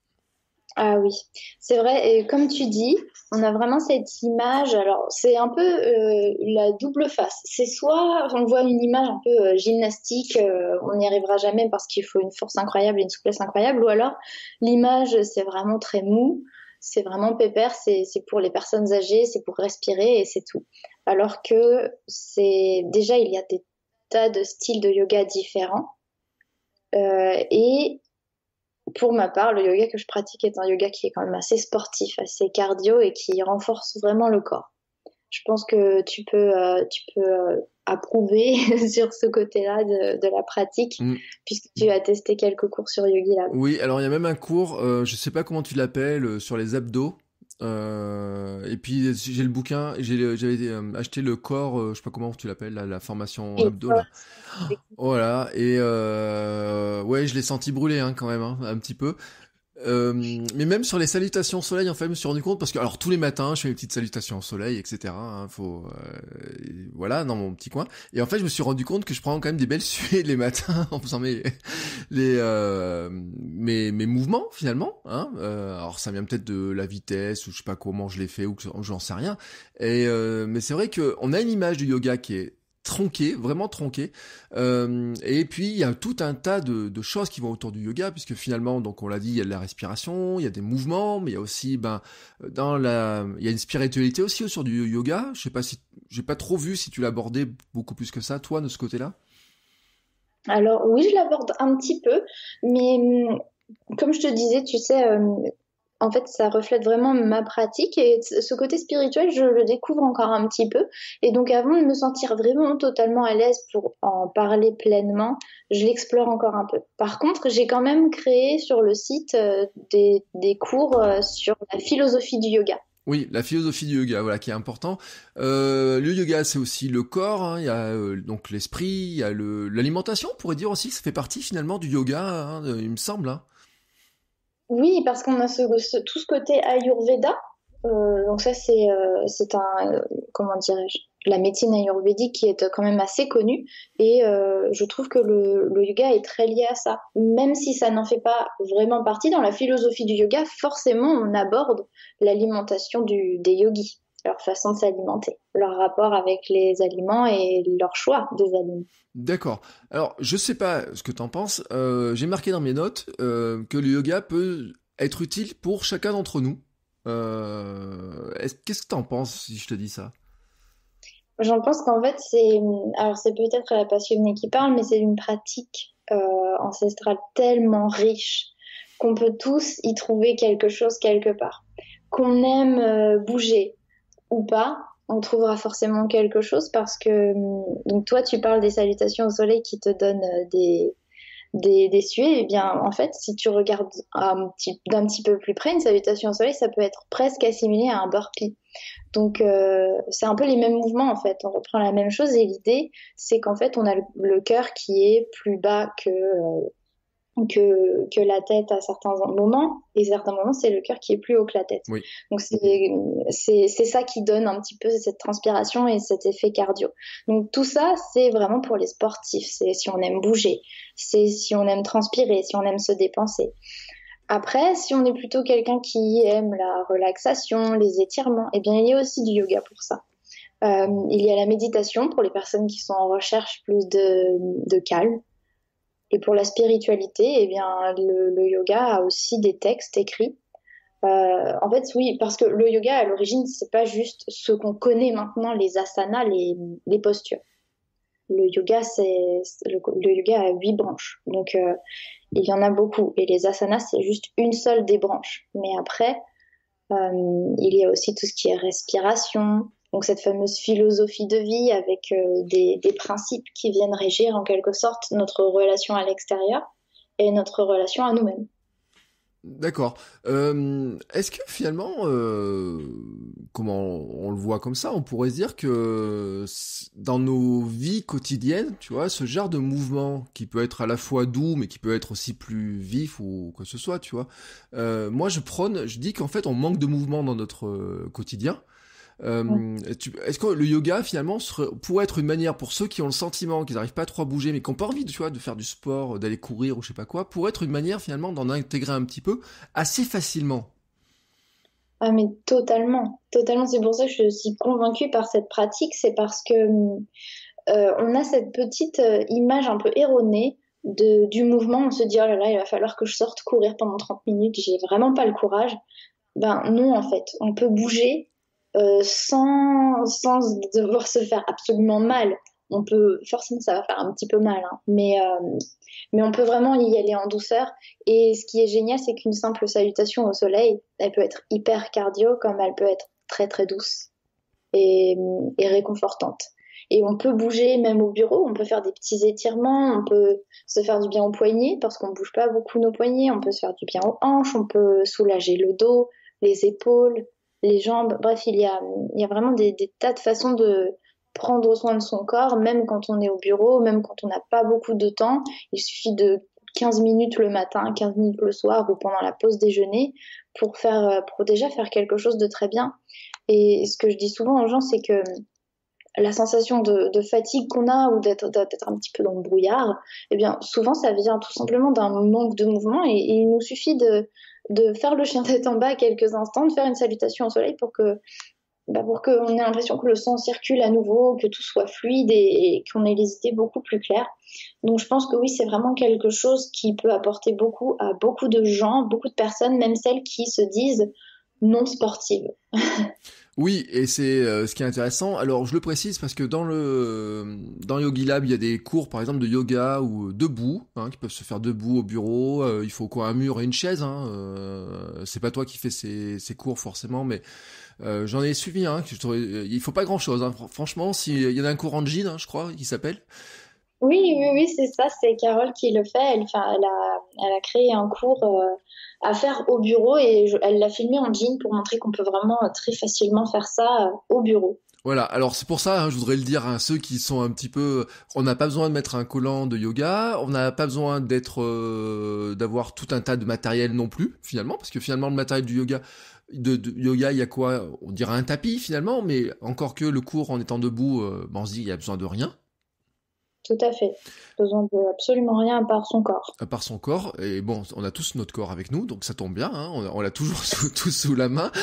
Ah oui, c'est vrai. Et comme tu dis, on a vraiment cette image. Alors, c'est un peu euh, la double face. C'est soit on voit une image un peu euh, gymnastique, euh, on n'y arrivera jamais parce qu'il faut une force incroyable et une souplesse incroyable, ou alors l'image, c'est vraiment très mou, c'est vraiment pépère, c'est c'est pour les personnes âgées, c'est pour respirer et c'est tout. Alors que c'est déjà, il y a des tas de styles de yoga différents. Euh, et pour ma part, le yoga que je pratique est un yoga qui est quand même assez sportif, assez cardio et qui renforce vraiment le corps. Je pense que tu peux, euh, tu peux euh, approuver sur ce côté-là de, de la pratique, Mm. puisque tu as testé quelques cours sur YogiLab. Oui, alors il y a même un cours, euh, je sais pas comment tu l'appelles, euh, sur les abdos. Euh, et puis j'ai le bouquin, j'ai, j'avais euh, acheté le corps, euh, je sais pas comment tu l'appelles, la, la formation Et abdos toi, là. Voilà, et euh, ouais, je l'ai senti brûler hein, quand même, hein, un petit peu. Euh, mais même sur les salutations au soleil, en fait, je me suis rendu compte parce que alors tous les matins, je fais mes petites salutations au soleil, et cetera. Hein, faut, euh, et voilà, dans mon petit coin. Et en fait, je me suis rendu compte que je prends quand même des belles suées les matins en faisant mes les euh, mes mes mouvements finalement. Hein. Euh, alors ça vient peut-être de la vitesse ou je sais pas comment je l'ai fait ou que j'en sais rien. Et euh, mais c'est vrai que on a une image du yoga qui est tronqué, vraiment tronqué. Euh, et puis il y a tout un tas de, de choses qui vont autour du yoga, puisque finalement, donc on l'a dit, il y a de la respiration, il y a des mouvements, mais il y a aussi, ben, dans la, il y a une spiritualité aussi autour du yoga. Je sais pas si, j'ai pas trop vu si tu l'abordais beaucoup plus que ça, toi, de ce côté-là. Alors oui, je l'aborde un petit peu, mais hum, comme je te disais, tu sais, euh, en fait, ça reflète vraiment ma pratique et ce côté spirituel, je le découvre encore un petit peu. Et donc, avant de me sentir vraiment totalement à l'aise pour en parler pleinement, je l'explore encore un peu. Par contre, j'ai quand même créé sur le site euh, des, des cours euh, sur la philosophie du yoga. Oui, la philosophie du yoga, voilà, qui est important. Euh, le yoga, c'est aussi le corps, hein, il y a euh, donc l'esprit, il y a le, l'alimentation, on pourrait dire aussi que ça fait partie finalement du yoga, hein, il me semble. Hein. Oui, parce qu'on a ce, ce- tout ce côté Ayurveda. Euh, donc ça, c'est euh, c'est un, euh, comment dirais-je, la médecine ayurvédique qui est quand même assez connue. Et euh, je trouve que le, le yoga est très lié à ça. Même si ça n'en fait pas vraiment partie, dans la philosophie du yoga, forcément, on aborde l'alimentation du, des yogis, leur façon de s'alimenter, leur rapport avec les aliments et leur choix des aliments. D'accord. Alors, je sais pas ce que t'en penses. Euh, j'ai marqué dans mes notes euh, que le yoga peut être utile pour chacun d'entre nous. Euh, est-ce- qu'est-ce que t'en penses si je te dis ça? J'en pense qu'en fait, c'est, alors c'est peut-être la passionnée qui parle, mais c'est une pratique euh, ancestrale tellement riche qu'on peut tous y trouver quelque chose quelque part. Qu'on aime euh, bouger ou pas, on trouvera forcément quelque chose parce que, hum, donc toi, tu parles des salutations au soleil qui te donnent euh, des, des, des suées, eh bien, en fait, si tu regardes un petit, d'un petit peu plus près, une salutation au soleil, ça peut être presque assimilé à un burpee. Donc, euh, c'est un peu les mêmes mouvements, en fait. On reprend la même chose et l'idée, c'est qu'en fait, on a le, le cœur qui est plus bas que, euh, que, que la tête à certains moments, et certains moments, c'est le cœur qui est plus haut que la tête. Oui. Donc, c'est, c'est, c'est ça qui donne un petit peu cette transpiration et cet effet cardio. Donc, tout ça, c'est vraiment pour les sportifs. C'est si on aime bouger, c'est si on aime transpirer, si on aime se dépenser. Après, si on est plutôt quelqu'un qui aime la relaxation, les étirements, eh bien, il y a aussi du yoga pour ça. Euh, il y a la méditation pour les personnes qui sont en recherche plus de, de calme. Et pour la spiritualité, eh bien, le, le yoga a aussi des textes écrits. Euh, en fait, oui, parce que le yoga, à l'origine, c'est pas juste ce qu'on connaît maintenant, les asanas, les, les postures. Le yoga, c'est le, le yoga a huit branches, donc euh, il y en a beaucoup. Et les asanas, c'est juste une seule des branches. Mais après, euh, il y a aussi tout ce qui est respiration, donc cette fameuse philosophie de vie avec euh, des, des principes qui viennent régir en quelque sorte notre relation à l'extérieur et notre relation à nous-mêmes. D'accord. Euh, est-ce que finalement, euh, comment on le voit comme ça, on pourrait se dire que dans nos vies quotidiennes, tu vois, ce genre de mouvement qui peut être à la fois doux, mais qui peut être aussi plus vif ou quoi que ce soit, tu vois. Euh, moi, je prône, je dis qu'en fait, on manque de mouvement dans notre euh, quotidien. Euh, tu, est-ce que le yoga finalement serait, pourrait être une manière pour ceux qui ont le sentiment qu'ils n'arrivent pas trop à bouger mais qui n'ont pas envie, tu vois, de faire du sport, d'aller courir ou je sais pas quoi, pourrait être une manière finalement d'en intégrer un petit peu assez facilement? Ah mais totalement, totalement. C'est pour ça que je suis convaincue par cette pratique, c'est parce que euh, on a cette petite euh, image un peu erronée de, du mouvement. On se dit oh là là, il va falloir que je sorte courir pendant trente minutes, j'ai vraiment pas le courage. Ben non, en fait, on peut bouger euh, sans, sans devoir se faire absolument mal. On peut, forcément, ça va faire un petit peu mal, hein, mais, euh, mais on peut vraiment y aller en douceur. Et ce qui est génial, c'est qu'une simple salutation au soleil, elle peut être hyper cardio, comme elle peut être très très douce et, et réconfortante. Et on peut bouger même au bureau, on peut faire des petits étirements, on peut se faire du bien aux poignets parce qu'on bouge pas beaucoup nos poignets, on peut se faire du bien aux hanches, on peut soulager le dos, les épaules, les jambes. Bref, il y a, il y a vraiment des, des tas de façons de prendre soin de son corps, même quand on est au bureau, même quand on n'a pas beaucoup de temps. Il suffit de quinze minutes le matin, quinze minutes le soir ou pendant la pause déjeuner pour faire, pour déjà faire quelque chose de très bien. Et ce que je dis souvent aux gens, c'est que la sensation de, de fatigue qu'on a ou d'être, d'être un petit peu dans le brouillard, eh bien, souvent, ça vient tout simplement d'un manque de mouvement et, et il nous suffit de, de faire le chien tête en bas quelques instants, de faire une salutation au soleil pour que, bah, pour qu'on ait l'impression que le sang circule à nouveau, que tout soit fluide et, et qu'on ait les idées beaucoup plus claires. Donc, je pense que oui, c'est vraiment quelque chose qui peut apporter beaucoup à beaucoup de gens, beaucoup de personnes, même celles qui se disent non sportives. Oui, et c'est euh, ce qui est intéressant. Alors, je le précise parce que dans le dans Yogi Lab, il y a des cours, par exemple, de yoga ou debout, hein, qui peuvent se faire debout au bureau. Euh, il faut quoi, un mur et une chaise. Hein, euh, c'est pas toi qui fais ces, ces cours forcément, mais euh, j'en ai suivi un. Hein, je trouvais, il faut pas grand-chose. Hein, franchement, s'il y en a un cours en jean, hein, je crois, qui s'appelle. Oui, oui, oui, c'est ça, c'est Carole qui le fait. Elle, fait- elle a, elle a créé un cours euh, à faire au bureau et je- elle l'a filmé en jean pour montrer qu'on peut vraiment euh, très facilement faire ça euh, au bureau. Voilà, alors c'est pour ça, hein, je voudrais le dire à ceux qui sont un petit peu... On n'a pas besoin de mettre un collant de yoga, on n'a pas besoin d'être, euh, d'avoir tout un tas de matériel non plus, finalement, parce que finalement le matériel du yoga, de, de yoga, il y a quoi? On dirait un tapis finalement, mais encore que le cours en étant debout, euh, ben, on se dit il y a besoin de rien. Tout à fait. Besoin de absolument rien à part son corps. À part son corps, et bon, on a tous notre corps avec nous, donc ça tombe bien, hein, on, a- on l'a toujours sous, tous sous la main.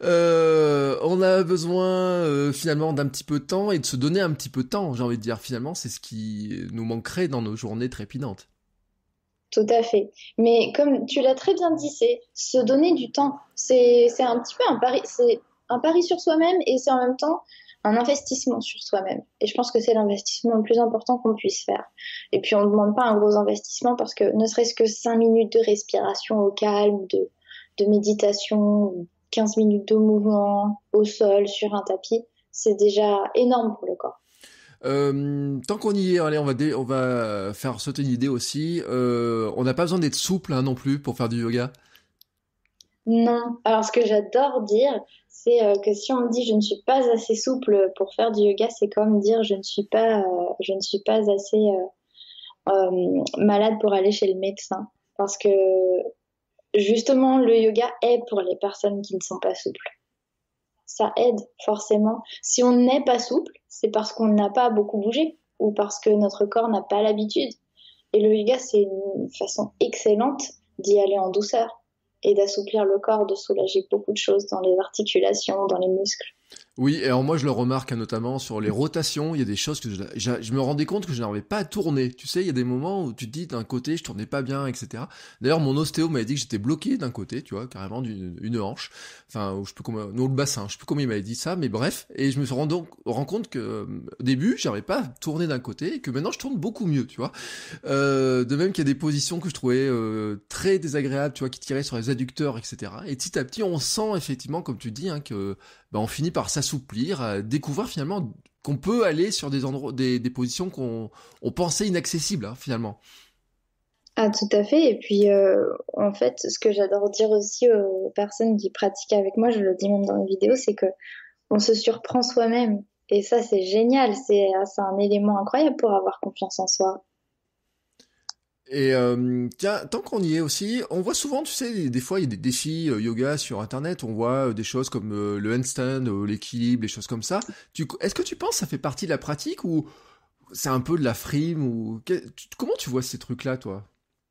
Euh, on a besoin euh, finalement d'un petit peu de temps et de se donner un petit peu de temps, j'ai envie de dire, finalement, c'est ce qui nous manquerait dans nos journées trépidantes. Tout à fait. Mais comme tu l'as très bien dit, c'est se donner du temps. C'est, c'est un petit peu un pari, c'est un pari sur soi-même et c'est en même temps un investissement sur soi-même. Et je pense que c'est l'investissement le plus important qu'on puisse faire. Et puis on ne demande pas un gros investissement parce que ne serait-ce que cinq minutes de respiration au calme, de, de méditation, quinze minutes de mouvement au sol, sur un tapis, c'est déjà énorme pour le corps. Euh, tant qu'on y est, allez, on va, dé- on va faire sauter une idée aussi. Euh, on n'a pas besoin d'être souple hein, non plus pour faire du yoga. Non. Alors, ce que j'adore dire, c'est euh, que si on me dit je ne suis pas assez souple pour faire du yoga, c'est comme dire je ne suis pas, euh, je ne suis pas assez euh, euh, malade pour aller chez le médecin. Parce que justement, le yoga est pour les personnes qui ne sont pas souples. Ça aide forcément. Si on n'est pas souple, c'est parce qu'on n'a pas beaucoup bougé ou parce que notre corps n'a pas l'habitude. Et le yoga, c'est une façon excellente d'y aller en douceur et d'assouplir le corps, de soulager beaucoup de choses dans les articulations, dans les muscles. Oui, et alors moi je le remarque hein, notamment sur les rotations, il y a des choses que je, je, je me rendais compte que je n'arrivais pas à tourner. Tu sais, il y a des moments où tu te dis d'un côté je tournais pas bien, et cetera. D'ailleurs mon ostéo m'avait dit que j'étais bloqué d'un côté, tu vois, carrément d'une une hanche, enfin ou je sais plus comment, non le bassin, je sais plus comment il m'avait dit ça, mais bref. Et je me suis rendu donc rend compte que euh, au début j'arrivais pas à tourner d'un côté et que maintenant je tourne beaucoup mieux, tu vois. Euh, de même qu'il y a des positions que je trouvais euh, très désagréables, tu vois, qui tiraient sur les adducteurs, et cetera. Et petit à petit on sent effectivement, comme tu dis, hein, que bah, on finit par s'assouplir, à découvrir finalement qu'on peut aller sur des endroits, des, des positions qu'on on pensait inaccessibles hein, finalement. Ah, tout à fait. Et puis, euh, en fait, ce que j'adore dire aussi aux personnes qui pratiquent avec moi, je le dis même dans les vidéos, c'est que on se surprend soi-même. Et ça, c'est génial. C'est, c'est un élément incroyable pour avoir confiance en soi. Et euh, tiens, tant qu'on y est aussi, on voit souvent, tu sais, des, des fois il y a des défis euh, yoga sur internet, on voit euh, des choses comme euh, le handstand, euh, l'équilibre, les choses comme ça. Tu, est-ce que tu penses que ça fait partie de la pratique ou c'est un peu de la frime ou que- tu- comment tu vois ces trucs-là, toi?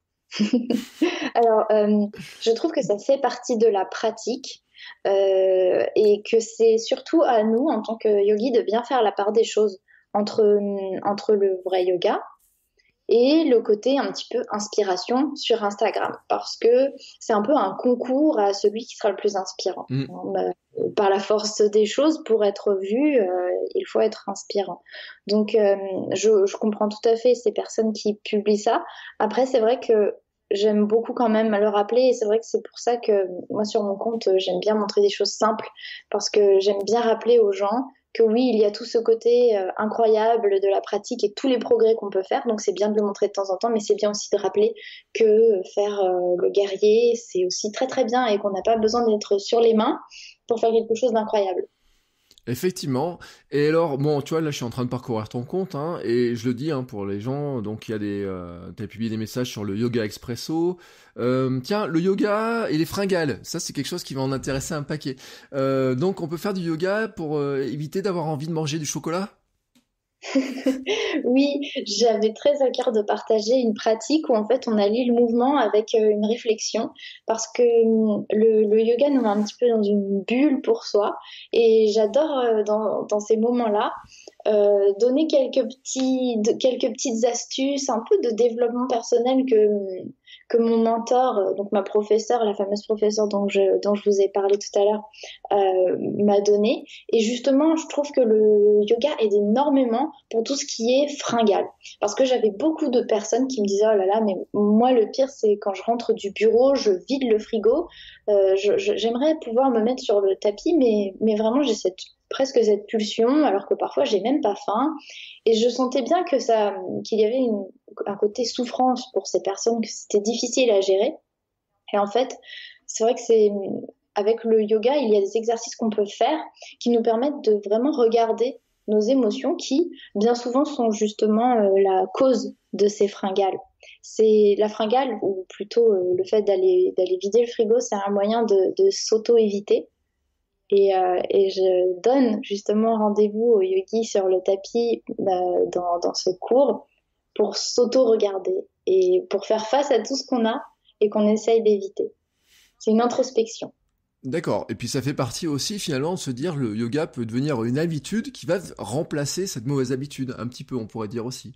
Alors, euh, je trouve que ça fait partie de la pratique euh, et que c'est surtout à nous, en tant que yogi, de bien faire la part des choses entre, entre le vrai yoga et le côté un petit peu inspiration sur Instagram, parce que c'est un peu un concours à celui qui sera le plus inspirant. Hmm. Euh, Par la force des choses, pour être vu, euh, il faut être inspirant. Donc, euh, je, je comprends tout à fait ces personnes qui publient ça. Après, c'est vrai que j'aime beaucoup quand même le rappeler, et c'est vrai que c'est pour ça que moi, sur mon compte, j'aime bien montrer des choses simples, parce que j'aime bien rappeler aux gens que oui, il y a tout ce côté euh, incroyable de la pratique et tous les progrès qu'on peut faire. Donc c'est bien de le montrer de temps en temps, mais c'est bien aussi de rappeler que euh, faire euh, le guerrier, c'est aussi très très bien et qu'on n'a pas besoin d'être sur les mains pour faire quelque chose d'incroyable. Effectivement. Et alors, bon, tu vois, là, je suis en train de parcourir ton compte, hein, et je le dis hein, pour les gens. Donc, il y a des, euh, t'as publié des messages sur le yoga expresso. Euh, tiens, le yoga et les fringales, ça, c'est quelque chose qui va en intéresser un paquet. Euh, donc, on peut faire du yoga pour euh, éviter d'avoir envie de manger du chocolat? Oui, j'avais très à cœur de partager une pratique où en fait on allie le mouvement avec euh, une réflexion parce que hum, le, le yoga nous met un petit peu dans une bulle pour soi et j'adore euh, dans, dans ces moments-là euh, donner quelques petits, de- quelques petites astuces, un peu de développement personnel que, que mon mentor, euh, donc ma professeure, la fameuse professeure dont je, dont je vous ai parlé tout à l'heure, euh, m'a donné. Et justement, je trouve que le yoga aide énormément pour tout ce qui est fringale. Parce que j'avais beaucoup de personnes qui me disaient, oh là là, mais moi le pire, c'est quand je rentre du bureau, je vide le frigo, euh, je, je, j'aimerais pouvoir me mettre sur le tapis, mais, mais vraiment j'ai cette presque cette pulsion, alors que parfois j'ai même pas faim. Et je sentais bien que ça, qu'il y avait une, un côté souffrance pour ces personnes, que c'était difficile à gérer. Et en fait, c'est vrai que c'est avec le yoga, il y a des exercices qu'on peut faire qui nous permettent de vraiment regarder nos émotions qui, bien souvent, sont justement euh, la cause de ces fringales. C'est la fringale, ou plutôt euh, le fait d'aller d'aller vider le frigo, c'est un moyen de, de s'auto-éviter. Et, euh, et je donne justement rendez-vous au yogi sur le tapis euh, dans, dans ce cours pour s'auto-regarder et pour faire face à tout ce qu'on a et qu'on essaye d'éviter. C'est une introspection. D'accord. Et puis ça fait partie aussi finalement de se dire le yoga peut devenir une habitude qui va remplacer cette mauvaise habitude, un petit peu, on pourrait dire aussi.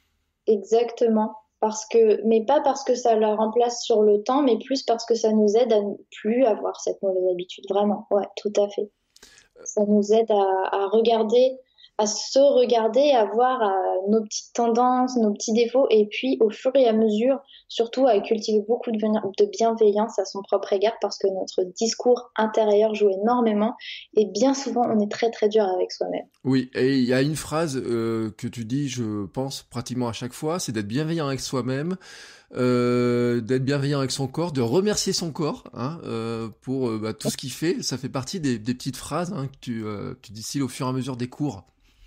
Exactement. Parce que, mais pas parce que ça la remplace sur le temps, mais plus parce que ça nous aide à ne plus avoir cette mauvaise habitude. Vraiment, ouais, tout à fait. Ça nous aide à, à regarder, à se regarder, à voir euh, nos petites tendances, nos petits défauts, et puis au fur et à mesure, surtout à cultiver beaucoup de, de bienveillance à son propre égard, parce que notre discours intérieur joue énormément, et bien souvent on est très très dur avec soi-même. Oui, et il y a une phrase euh, que tu dis, je pense, pratiquement à chaque fois, c'est d'être bienveillant avec soi-même, euh, d'être bienveillant avec son corps, de remercier son corps hein, euh, pour euh, bah, tout ce qu'il fait. Ça fait partie des, des petites phrases hein, que tu, euh, tu distilles au fur et à mesure des cours.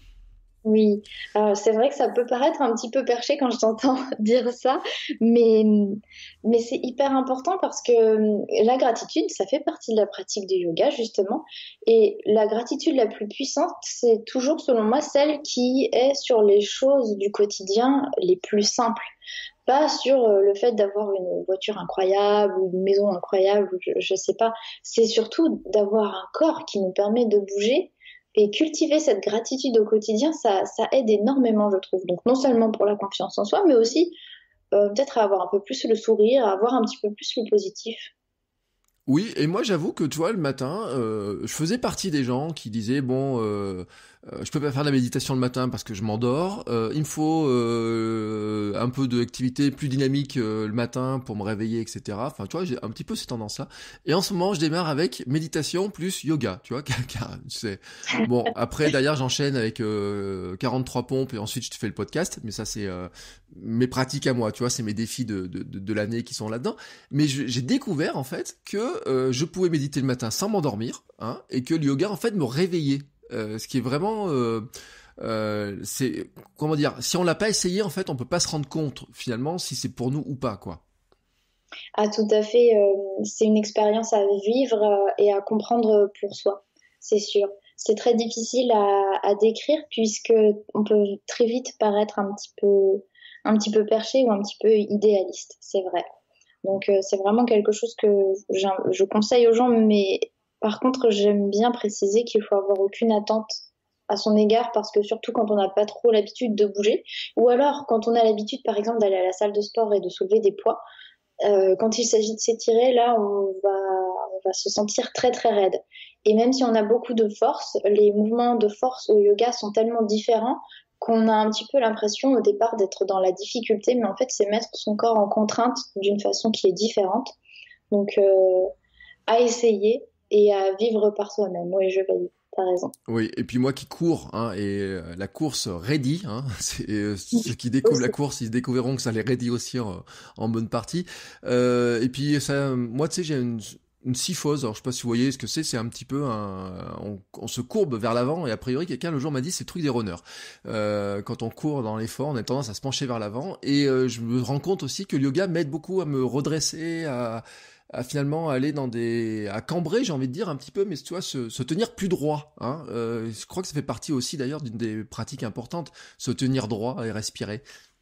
Oui, euh, c'est vrai que ça peut paraître un petit peu perché quand je t'entends dire ça, mais, mais c'est hyper important parce que euh, la gratitude, ça fait partie de la pratique du yoga, justement. Et la gratitude la plus puissante, c'est toujours, selon moi, celle qui est sur les choses du quotidien les plus simples. Pas sur euh, le fait d'avoir une voiture incroyable ou une maison incroyable, ou je, je sais pas. C'est surtout d'avoir un corps qui nous permet de bouger, Et cultiver cette gratitude au quotidien, ça, ça aide énormément, je trouve. Donc non seulement pour la confiance en soi, mais aussi euh, peut-être à avoir un peu plus le sourire, à avoir un petit peu plus le positif. Oui, et moi j'avoue que tu vois le matin, euh, je faisais partie des gens qui disaient bon, euh, euh, je peux pas faire de la méditation le matin parce que je m'endors. Euh, il me faut euh, un peu d'activité plus dynamique euh, le matin pour me réveiller, et cetera. Enfin, tu vois, j'ai un petit peu ces tendances-là. Et en ce moment, je démarre avec méditation plus yoga, tu vois. car- car, c'est bon. Après, d'ailleurs, j'enchaîne avec euh, quarante-trois pompes et ensuite je te fais le podcast. Mais ça, c'est euh, mes pratiques à moi, tu vois. C'est mes défis de, de, de, de l'année qui sont là-dedans. Mais je- j'ai découvert en fait que euh, je pouvais méditer le matin sans m'endormir, hein, et que le yoga en fait me réveillait. Euh, ce qui est vraiment, euh, euh, c'est comment dire, si on l'a pas essayé en fait, on peut pas se rendre compte finalement si c'est pour nous ou pas quoi. Ah, tout à fait, euh, c'est une expérience à vivre euh, et à comprendre pour soi, c'est sûr. C'est très difficile à, à décrire puisque on peut très vite paraître un petit peu, un petit peu perché ou un petit peu idéaliste, c'est vrai. Donc euh, c'est vraiment quelque chose que j'in- je conseille aux gens, mais par contre j'aime bien préciser qu'il faut avoir aucune attente à son égard parce que surtout quand on n'a pas trop l'habitude de bouger, ou alors quand on a l'habitude par exemple d'aller à la salle de sport et de soulever des poids, euh, quand il s'agit de s'étirer, là, on va, on va se sentir très très raide. Et même si on a beaucoup de force, les mouvements de force au yoga sont tellement différents qu'on a un petit peu l'impression au départ d'être dans la difficulté, mais en fait, c'est mettre son corps en contrainte d'une façon qui est différente. Donc, euh, à essayer et à vivre par soi-même. Oui, je valide. T'as raison. Oui, et puis moi qui cours, hein, et euh, la course raidit, hein, c'est, euh, ceux qui découvrent la Aussi. course, ils découvriront que ça les raidit aussi en, en bonne partie. Euh, et puis ça, moi tu sais, j'ai une, une syphose, alors je sais pas si vous voyez ce que c'est, c'est un petit peu un, on, on se courbe vers l'avant, et a priori quelqu'un le jour m'a dit c'est le truc des runners. Euh, quand on court dans l'effort, on a tendance à se pencher vers l'avant, et euh, je me rends compte aussi que le yoga m'aide beaucoup à me redresser, à à finalement aller dans des à cambrer, j'ai envie de dire un petit peu, mais tu vois se, se tenir plus droit, hein. Euh, je crois que ça fait partie aussi d'ailleurs d'une des pratiques importantes, se tenir droit et respirer.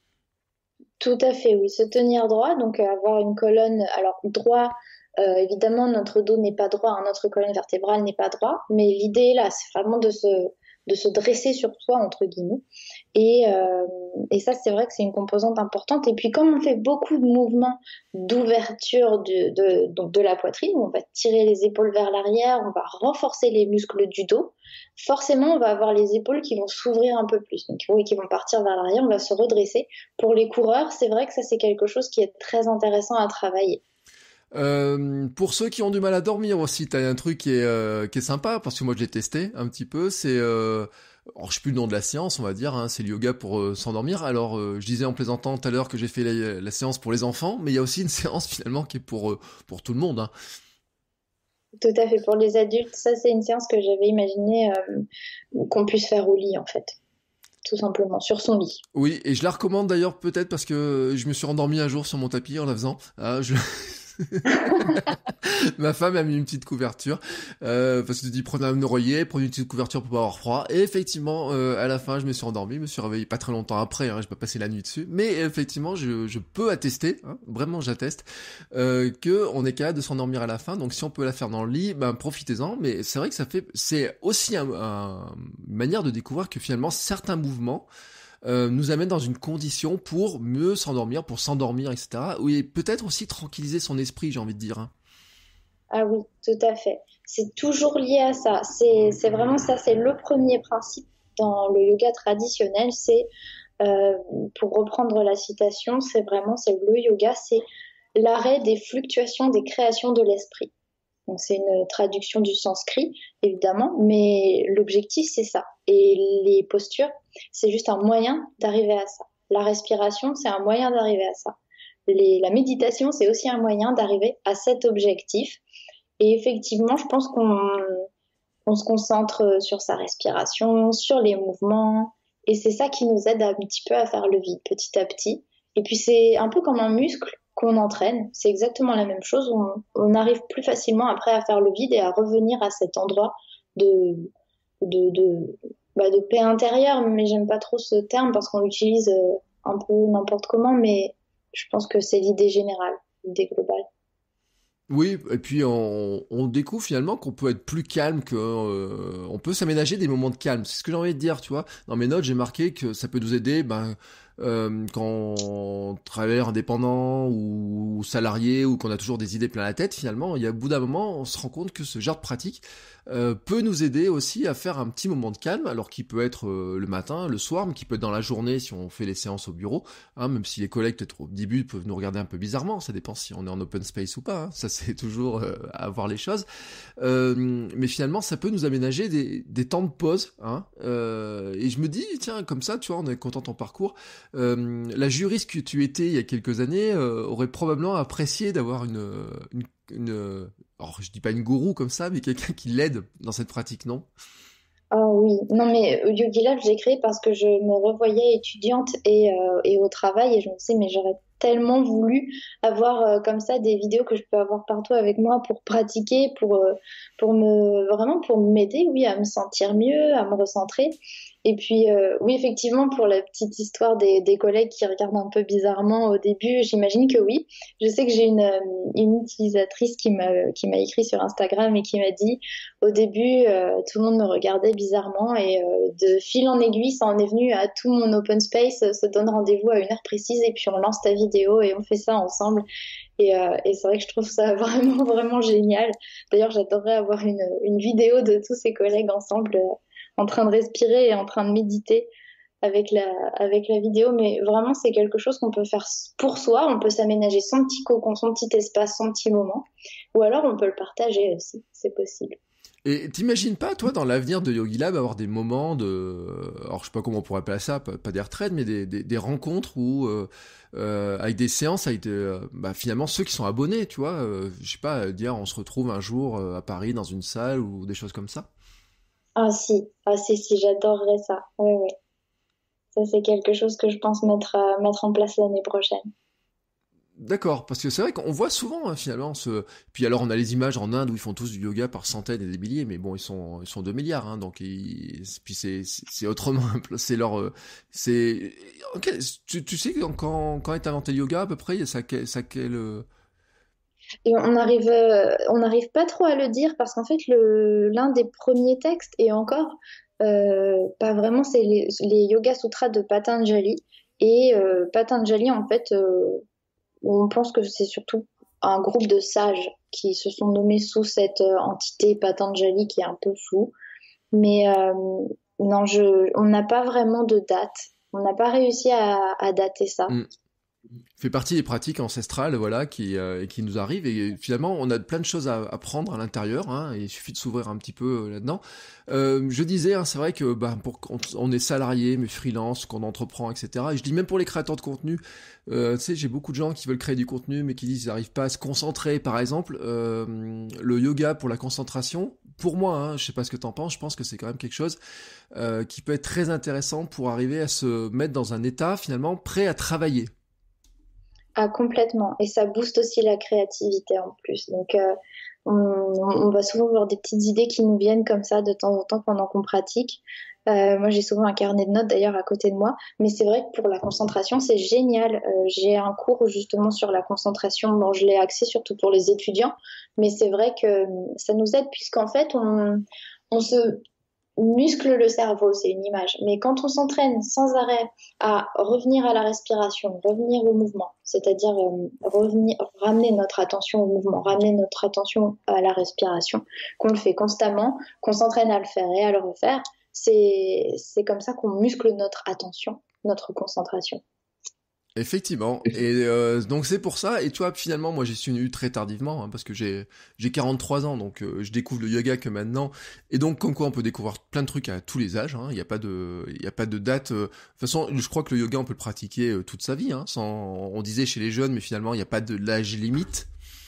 Tout à fait, oui. Se tenir droit, donc euh, avoir une colonne. Alors, droit, euh, évidemment, notre dos n'est pas droit, hein, notre colonne vertébrale n'est pas droit, mais l'idée est là, c'est vraiment de se, de se dresser sur soi, entre guillemets. Et, euh, et ça, c'est vrai que c'est une composante importante. Et puis, comme on fait beaucoup de mouvements d'ouverture de, de, donc de la poitrine, où on va tirer les épaules vers l'arrière, on va renforcer les muscles du dos, forcément, on va avoir les épaules qui vont s'ouvrir un peu plus. Donc, oui, qui vont partir vers l'arrière, on va se redresser. Pour les coureurs, c'est vrai que ça, c'est quelque chose qui est très intéressant à travailler. Euh, pour ceux qui ont du mal à dormir aussi, t'as un truc qui est, euh, qui est sympa, parce que moi je l'ai testé un petit peu, c'est... Euh, alors, je sais plus le nom de la séance, on va dire, hein, c'est le yoga pour euh, s'endormir. Alors, euh, je disais en plaisantant tout à l'heure que j'ai fait la, la séance pour les enfants, mais il y a aussi une séance finalement qui est pour, euh, pour tout le monde, hein. Tout à fait. Pour les adultes, ça, c'est une séance que j'avais imaginé euh, qu'on puisse faire au lit, en fait. Tout simplement, sur son lit. Oui, et je la recommande d'ailleurs peut-être parce que je me suis endormi un jour sur mon tapis en la faisant. Ah, je... Ma femme a mis une petite couverture euh, parce que tu dis prenez un oreiller, prenez une petite couverture pour pas avoir froid. Et effectivement, euh, à la fin, je me suis endormi, je me suis réveillé pas très longtemps après. Hein, je peux passer la nuit dessus, mais effectivement, je, je peux attester, hein, vraiment j'atteste, euh, que on est capable de s'endormir à la fin. Donc si on peut la faire dans le lit, ben profitez-en. Mais c'est vrai que ça fait, c'est aussi un, un- une manière de découvrir que finalement certains mouvements euh, nous amène dans une condition pour mieux s'endormir, pour s'endormir, et cetera. Oui, et peut-être aussi tranquilliser son esprit, j'ai envie de dire, hein. Ah oui, tout à fait. C'est toujours lié à ça. C'est, c'est vraiment ça, c'est le premier principe dans le yoga traditionnel. C'est, euh, pour reprendre la citation, c'est vraiment, c'est le yoga, c'est l'arrêt des fluctuations des créations de l'esprit. Donc c'est une traduction du sanskrit, évidemment, mais l'objectif, c'est ça. Et les postures, c'est juste un moyen d'arriver à ça. La respiration, c'est un moyen d'arriver à ça. Les, la méditation, c'est aussi un moyen d'arriver à cet objectif. Et effectivement, je pense qu'on on se concentre sur sa respiration, sur les mouvements, et c'est ça qui nous aide un petit peu à faire le vide petit à petit. Et puis c'est un peu comme un muscle qu'on entraîne, c'est exactement la même chose, on, on arrive plus facilement après à faire le vide et à revenir à cet endroit de, de, de, bah de paix intérieure, mais j'aime pas trop ce terme parce qu'on l'utilise euh, un peu n'importe comment, mais je pense que c'est l'idée générale, l'idée globale. Oui, et puis on, on découvre finalement qu'on peut être plus calme, que euh, on peut s'aménager des moments de calme. C'est ce que j'ai envie de dire, tu vois. Dans mes notes, j'ai marqué que ça peut nous aider, ben, euh, quand on travaille indépendant ou salarié ou qu'on a toujours des idées plein la tête. Finalement, il y a au bout d'un moment, on se rend compte que ce genre de pratique euh, peut nous aider aussi à faire un petit moment de calme, alors qu'il peut être euh, le matin, le soir, mais qui peut être dans la journée si on fait les séances au bureau. Hein, même si les collègues peut-être au début peuvent nous regarder un peu bizarrement, ça dépend si on est en open space ou pas, hein. Ça c'est toujours euh, à voir les choses. Euh, mais finalement, ça peut nous aménager des, des temps de pause. Hein, euh, et je me dis, tiens, comme ça, tu vois, on est content de ton parcours. Euh, la juriste que tu étais il y a quelques années euh, aurait probablement apprécié d'avoir une, une, une, alors je dis pas une gourou comme ça, mais quelqu'un qui l'aide dans cette pratique, non? Ah oui, non mais euh, Yogi Lab, j'ai créé parce que je me revoyais étudiante et, euh, et au travail et je me disais mais j'aurais tellement voulu avoir euh, comme ça des vidéos que je peux avoir partout avec moi pour pratiquer, pour, euh, pour me vraiment pour m'aider, oui, à me sentir mieux, à me recentrer. Et puis euh, oui, effectivement, pour la petite histoire des, des collègues qui regardent un peu bizarrement au début, j'imagine que oui. Je sais que j'ai une, euh, une utilisatrice qui m'a qui m'a écrit sur Instagram et qui m'a dit au début, euh, tout le monde me regardait bizarrement et euh, de fil en aiguille, ça en est venu à tout mon open space, euh, se donne rendez-vous à une heure précise et puis on lance ta vidéo et on fait ça ensemble. Et, euh, et c'est vrai que je trouve ça vraiment, vraiment génial. D'ailleurs, j'adorerais avoir une, une vidéo de tous ces collègues ensemble, euh, en train de respirer et en train de méditer avec la, avec la vidéo. Mais vraiment, c'est quelque chose qu'on peut faire pour soi. On peut s'aménager son petit cocon, son petit espace, son petit moment. Ou alors, on peut le partager aussi. C'est possible. Et t'imagines pas, toi, dans l'avenir de Yogi Lab, avoir des moments de, alors je sais pas comment on pourrait appeler ça, pas, pas des retraites, mais des, des, des rencontres où, euh, euh, avec des séances, avec des, euh, bah, finalement ceux qui sont abonnés, tu vois, euh, je sais pas, dire on se retrouve un jour euh, à Paris dans une salle ou des choses comme ça. Ah si, ah si, si, j'adorerais ça. Oui, oui. Ça, c'est quelque chose que je pense mettre, euh, mettre en place l'année prochaine. D'accord, parce que c'est vrai qu'on voit souvent hein, finalement ce. Puis alors on a les images en Inde où ils font tous du yoga par centaines et des milliers, mais bon ils sont ils sont deux milliards, hein, donc ils... puis c'est c'est c'est autrement, c'est leur euh, c'est. Ok, tu, tu sais quand quand est inventé le yoga à peu près, ça quel ça quel euh, Et on arrive, euh, on n'arrive pas trop à le dire parce qu'en fait, le, l'un des premiers textes, et encore, euh, pas vraiment, c'est les, les Yoga Sutras de Patanjali. Et euh, Patanjali, en fait, euh, on pense que c'est surtout un groupe de sages qui se sont nommés sous cette euh, entité Patanjali qui est un peu floue. Mais euh, non, je, on n'a pas vraiment de date. On n'a pas réussi à, à dater ça. hmm. Fait partie des pratiques ancestrales, voilà, qui, euh, qui nous arrivent. Et finalement, on a plein de choses à apprendre à l'intérieur. Hein, et il suffit de s'ouvrir un petit peu euh, là-dedans. Euh, je disais, hein, c'est vrai que bah, pour qu'on on est salarié, mais freelance, qu'on entreprend, et cetera. Et je dis même pour les créateurs de contenu, euh, tu sais, j'ai beaucoup de gens qui veulent créer du contenu, mais qui disent qu'ils n'arrivent pas à se concentrer. Par exemple, euh, le yoga pour la concentration. Pour moi, hein, je sais pas ce que t'en penses. Je pense que c'est quand même quelque chose euh, qui peut être très intéressant pour arriver à se mettre dans un état finalement prêt à travailler. Ah, complètement. Et ça booste aussi la créativité en plus. Donc, euh, on, on va souvent avoir des petites idées qui nous viennent comme ça de temps en temps pendant qu'on pratique. Euh, moi, j'ai souvent un carnet de notes d'ailleurs à côté de moi. Mais c'est vrai que pour la concentration, c'est génial. Euh, j'ai un cours justement sur la concentration. Bon, je l'ai axé surtout pour les étudiants. Mais c'est vrai que ça nous aide puisqu'en fait, on, on se muscle le cerveau, c'est une image. Mais quand on s'entraîne sans arrêt à revenir à la respiration, revenir au mouvement, c'est-à-dire euh, revenir, ramener notre attention au mouvement, ramener notre attention à la respiration, qu'on le fait constamment, qu'on s'entraîne à le faire et à le refaire, c'est, c'est comme ça qu'on muscle notre attention, notre concentration. Effectivement. Et euh, donc c'est pour ça. Et tu vois, finalement, moi j'ai su eu très tardivement, hein, parce que j'ai j'ai quarante-trois ans, donc euh, je découvre le yoga que maintenant. Et donc comme quoi on peut découvrir plein de trucs à tous les âges. Hein. Il n'y a pas de il y a pas de date. euh. De toute façon, je crois que le yoga on peut le pratiquer euh, toute sa vie. Hein, sans on disait chez les jeunes, mais finalement il n'y a pas de l'âge limite.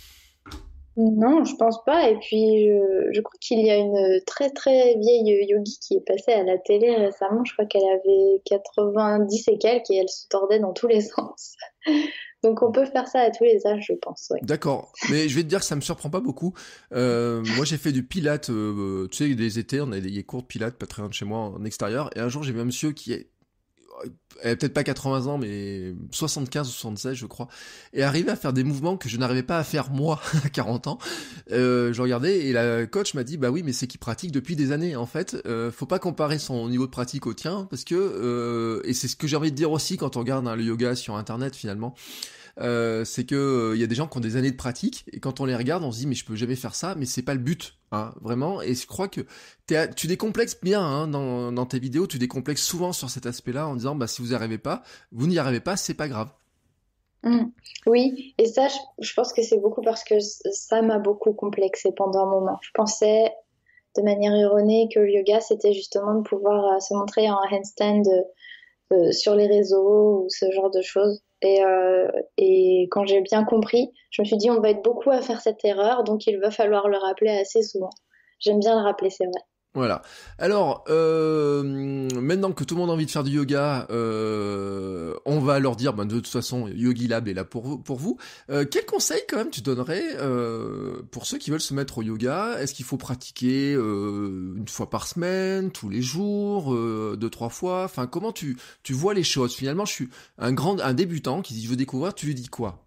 Non, je pense pas. Et puis, je, je crois qu'il y a une très très vieille yogi qui est passée à la télé récemment. Je crois qu'elle avait quatre-vingt-dix et quelques et elle se tordait dans tous les sens. Donc, on peut faire ça à tous les âges, je pense, oui. D'accord, mais je vais te dire que ça me surprend pas beaucoup. Euh, moi, j'ai fait du pilate, euh, tu sais, des étés, on a des, des cours de pilate pas très loin de chez moi en extérieur, et un jour j'ai vu un monsieur qui est elle a peut-être pas quatre-vingts ans, mais soixante-quinze ou soixante-seize, je crois, et arrivait à faire des mouvements que je n'arrivais pas à faire moi à quarante ans. Euh, je regardais et la coach m'a dit bah oui, mais c'est qu'il pratique depuis des années. En fait, euh, faut pas comparer son niveau de pratique au tien, parce que euh, et c'est ce que j'ai envie de dire aussi quand on regarde hein, le yoga sur internet finalement. Euh, c'est que il euh, y a des gens qui ont des années de pratique et quand on les regarde on se dit mais je peux jamais faire ça, mais c'est pas le but hein, vraiment. Et je crois que t'es, tu décomplexes bien hein, dans, dans tes vidéos, tu décomplexes souvent sur cet aspect là en disant bah si vous n'y arrivez pas, vous n'y arrivez pas, c'est pas grave. Mmh. Oui, et ça, je, je pense que c'est beaucoup parce que ça m'a beaucoup complexé pendant un moment. Je pensais de manière erronée que le yoga, c'était justement de pouvoir euh, se montrer en handstand euh, euh, sur les réseaux ou ce genre de choses. Et, euh, et quand j'ai bien compris, je me suis dit, on va être beaucoup à faire cette erreur, donc il va falloir le rappeler assez souvent. J'aime bien le rappeler, c'est vrai. Voilà. Alors, euh, maintenant que tout le monde a envie de faire du yoga, euh, on va leur dire, ben, de toute façon, Yogi Lab est là pour vous. Pour vous. Euh, quel conseil quand même tu donnerais euh, pour ceux qui veulent se mettre au yoga? Est-ce qu'il faut pratiquer euh, une fois par semaine, tous les jours, euh, deux, trois fois? Enfin, comment tu, tu vois les choses? Finalement, je suis un grand, un débutant qui dit je veux découvrir, tu lui dis quoi?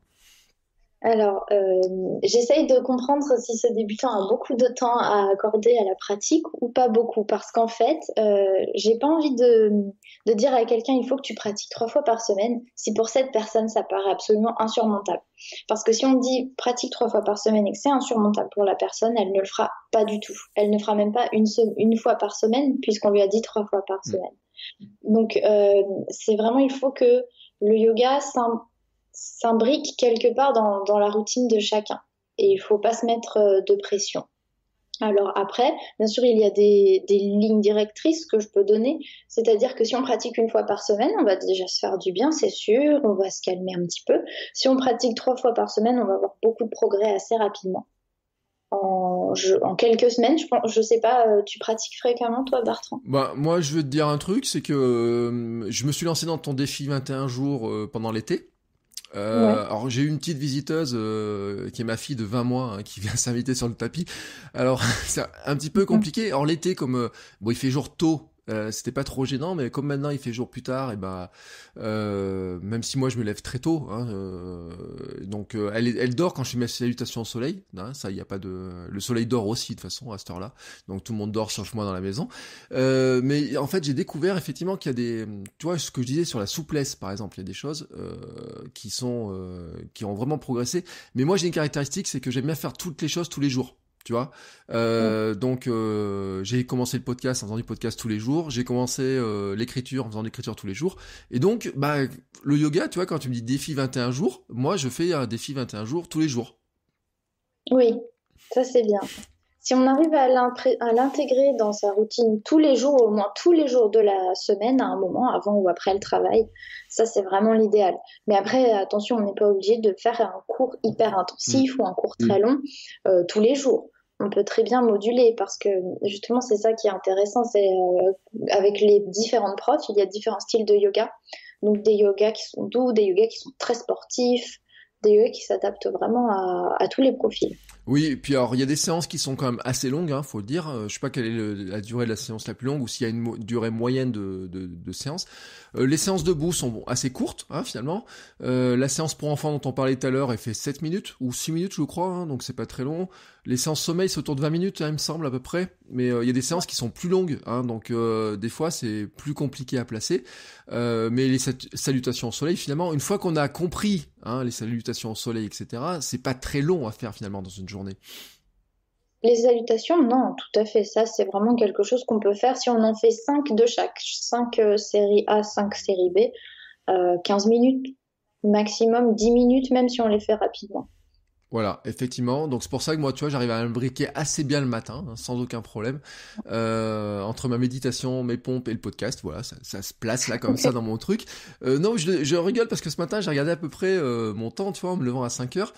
Alors, euh, j'essaye de comprendre si ce débutant a beaucoup de temps à accorder à la pratique ou pas beaucoup, parce qu'en fait, euh, j'ai pas envie de, de dire à quelqu'un il faut que tu pratiques trois fois par semaine si pour cette personne ça paraît absolument insurmontable. Parce que si on dit pratique trois fois par semaine et que c'est insurmontable pour la personne, elle ne le fera pas du tout. Elle ne fera même pas une, se- une fois par semaine puisqu'on lui a dit trois fois par semaine. Donc, euh, c'est vraiment, il faut que le yoga s'im- s'imbrique quelque part dans, dans la routine de chacun. Et il faut pas se mettre euh, de pression. Alors après, bien sûr, il y a des, des lignes directrices que je peux donner. C'est-à-dire que si on pratique une fois par semaine, on va déjà se faire du bien, c'est sûr. On va se calmer un petit peu. Si on pratique trois fois par semaine, on va avoir beaucoup de progrès assez rapidement. En, je, en quelques semaines, je pense, je sais pas, euh, tu pratiques fréquemment, toi, Bertrand? Bah, moi, je veux te dire un truc, c'est que euh, je me suis lancé dans ton défi vingt et un jours euh, pendant l'été. Ouais. Euh, alors j'ai eu une petite visiteuse euh, qui est ma fille de vingt mois hein, qui vient s'inviter sur le tapis. Alors c'est un petit peu compliqué. Alors l'été comme euh, bon il fait jour tôt, euh, c'était pas trop gênant, mais comme maintenant il fait jour plus tard, et ben euh, même si moi je me lève très tôt, hein, euh, donc euh, elle, est- elle dort quand je fais mes salutations au soleil. Hein, ça y a pas de, le soleil dort aussi de toute façon à cette heure-là, donc tout le monde dort sauf moi dans la maison. Euh, mais en fait j'ai découvert effectivement qu'il y a des, tu vois ce que je disais sur la souplesse par exemple, il y a des choses euh, qui sont euh, qui ont vraiment progressé. Mais moi j'ai une caractéristique, c'est que j'aime bien faire toutes les choses tous les jours. Tu vois, euh, donc euh, j'ai commencé le podcast en faisant du podcast tous les jours. J'ai commencé euh, l'écriture en faisant de l'écriture tous les jours. Et donc, bah, le yoga, tu vois, quand tu me dis défi vingt et un jours, moi je fais un défi vingt et un jours tous les jours. Oui, ça c'est bien. Si on arrive à l'impré- à l'intégrer dans sa routine tous les jours, au moins tous les jours de la semaine, à un moment, avant ou après le travail, ça c'est vraiment l'idéal. Mais après, attention, on n'est pas obligé de faire un cours hyper Mm. intensif ou un cours très long euh, tous les jours. On peut très bien moduler parce que justement c'est ça qui est intéressant, c'est euh, avec les différentes profs, il y a différents styles de yoga. Donc des yogas qui sont doux, des yogas qui sont très sportifs, des yogas qui s'adaptent vraiment à, à tous les profils. Oui, et puis alors il y a des séances qui sont quand même assez longues, hein, faut le dire. Euh, je sais pas quelle est le- la durée de la séance la plus longue ou s'il y a une mo- durée moyenne de, de, de séance. Euh, les séances debout sont bon, assez courtes, hein, finalement. Euh, la séance pour enfants dont on parlait tout à l'heure, elle fait sept minutes ou six minutes, je crois, hein, donc c'est pas très long. Les séances sommeil, c'est autour de vingt minutes, hein, il me semble, à peu près. Mais euh, il y a des séances qui sont plus longues, hein, donc euh, des fois c'est plus compliqué à placer. Euh, mais les sat- salutations au soleil, finalement, une fois qu'on a compris hein, les salutations au soleil, et cetera, c'est pas très long à faire finalement dans une journée. Les salutations, non, tout à fait. Ça, c'est vraiment quelque chose qu'on peut faire si on en fait cinq de chaque. Cinq euh, séries A, cinq séries B, euh, quinze minutes, maximum dix minutes, même si on les fait rapidement. Voilà, effectivement. Donc c'est pour ça que moi, tu vois, j'arrive à imbriquer assez bien le matin, hein, sans aucun problème, euh, entre ma méditation, mes pompes et le podcast. Voilà, ça, ça se place là comme ça dans mon truc. Euh, non, je, je rigole parce que ce matin, j'ai regardé à peu près euh, mon temps, tu vois, en me levant à cinq heures.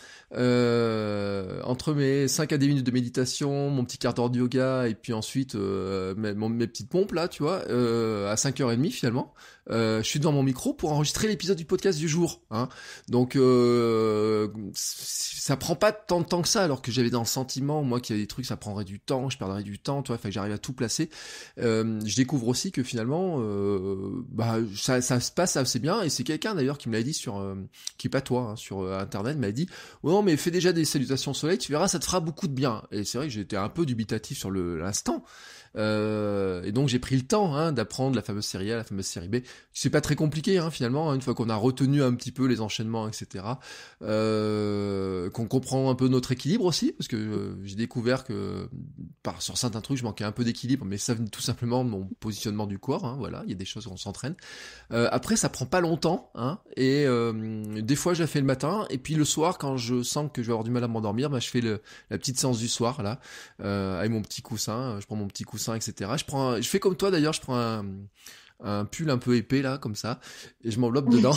Euh, entre mes cinq à dix minutes de méditation, mon petit quart d'heure de yoga, et puis ensuite euh, mes, mon- mes petites pompes là, tu vois, euh, à cinq heures trente finalement. Euh, je suis devant mon micro pour enregistrer l'épisode du podcast du jour. Hein. Donc euh, ça prend pas tant de temps que ça, alors que j'avais dans le sentiment, moi, qu'il y a des trucs, ça prendrait du temps, je perdrais du temps, toi, fait que j'arrive à tout placer. Euh, je découvre aussi que finalement, euh, bah, ça, ça se passe assez bien, et c'est quelqu'un d'ailleurs qui me l'a dit sur, euh, qui est pas toi, hein, sur euh, internet, m'a dit, oh non, mais fais déjà des salutations au soleil, tu verras, ça te fera beaucoup de bien. Et c'est vrai que j'étais un peu dubitatif sur le, l'instant. Euh, et donc j'ai pris le temps hein, d'apprendre la fameuse série A, la fameuse série B. C'est pas très compliqué hein, finalement, hein, une fois qu'on a retenu un petit peu les enchaînements, et cetera. Euh, qu'on comprend un peu notre équilibre aussi, parce que euh, j'ai découvert que par, sur certains trucs je manquais un peu d'équilibre, mais ça venait tout simplement de mon positionnement du corps. Hein, voilà, il y a des choses où on s'entraîne. Euh, après ça prend pas longtemps, hein, et euh, des fois je la fais le matin, et puis le soir quand je sens que je vais avoir du mal à m'endormir, bah, je fais le, la petite séance du soir là, euh, avec mon petit coussin. Je prends mon petit coussin, et cetera. Je prends, un, je fais comme toi d'ailleurs, je prends un, un pull un peu épais là, comme ça, et je m'enveloppe dedans.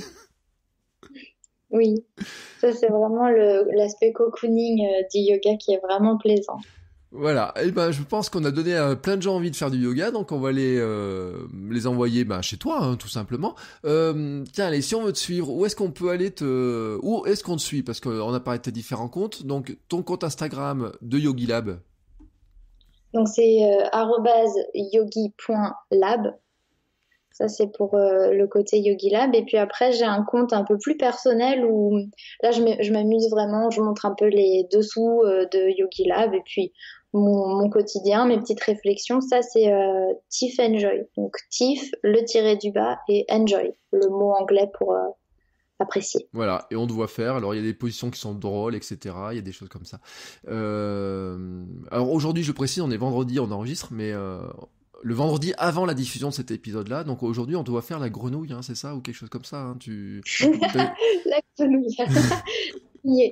Oui, ça c'est vraiment le, l'aspect cocooning euh, du yoga qui est vraiment plaisant. Voilà, et ben je pense qu'on a donné à plein de gens envie de faire du yoga, donc on va les euh, les envoyer ben, chez toi, hein, tout simplement. Euh, tiens, allez, si on veut te suivre, où est-ce qu'on peut aller te, où est-ce qu'on te suit? Parce qu'on a parlé de tes différents comptes, donc ton compte Instagram de Yogilab. Donc c'est euh, arobase yogi point lab. Ça c'est pour euh, le côté Yogilab. Et puis après j'ai un compte un peu plus personnel où là je m- je m'amuse vraiment, je montre un peu les dessous euh, de Yogilab et puis mon, mon quotidien, mes petites réflexions. Ça c'est euh, Tiff Enjoy. Donc Tiff, le tiré du bas et Enjoy, le mot anglais pour euh, apprécier. Voilà, et on te voit faire. Alors il y a des positions qui sont drôles, et cetera. Il y a des choses comme ça. Euh... Alors aujourd'hui, je précise, on est vendredi, on enregistre, mais euh, le vendredi avant la diffusion de cet épisode-là. Donc aujourd'hui, on doit faire la grenouille, hein, c'est ça, ou quelque chose comme ça. Hein, tu... La grenouille. Yeah.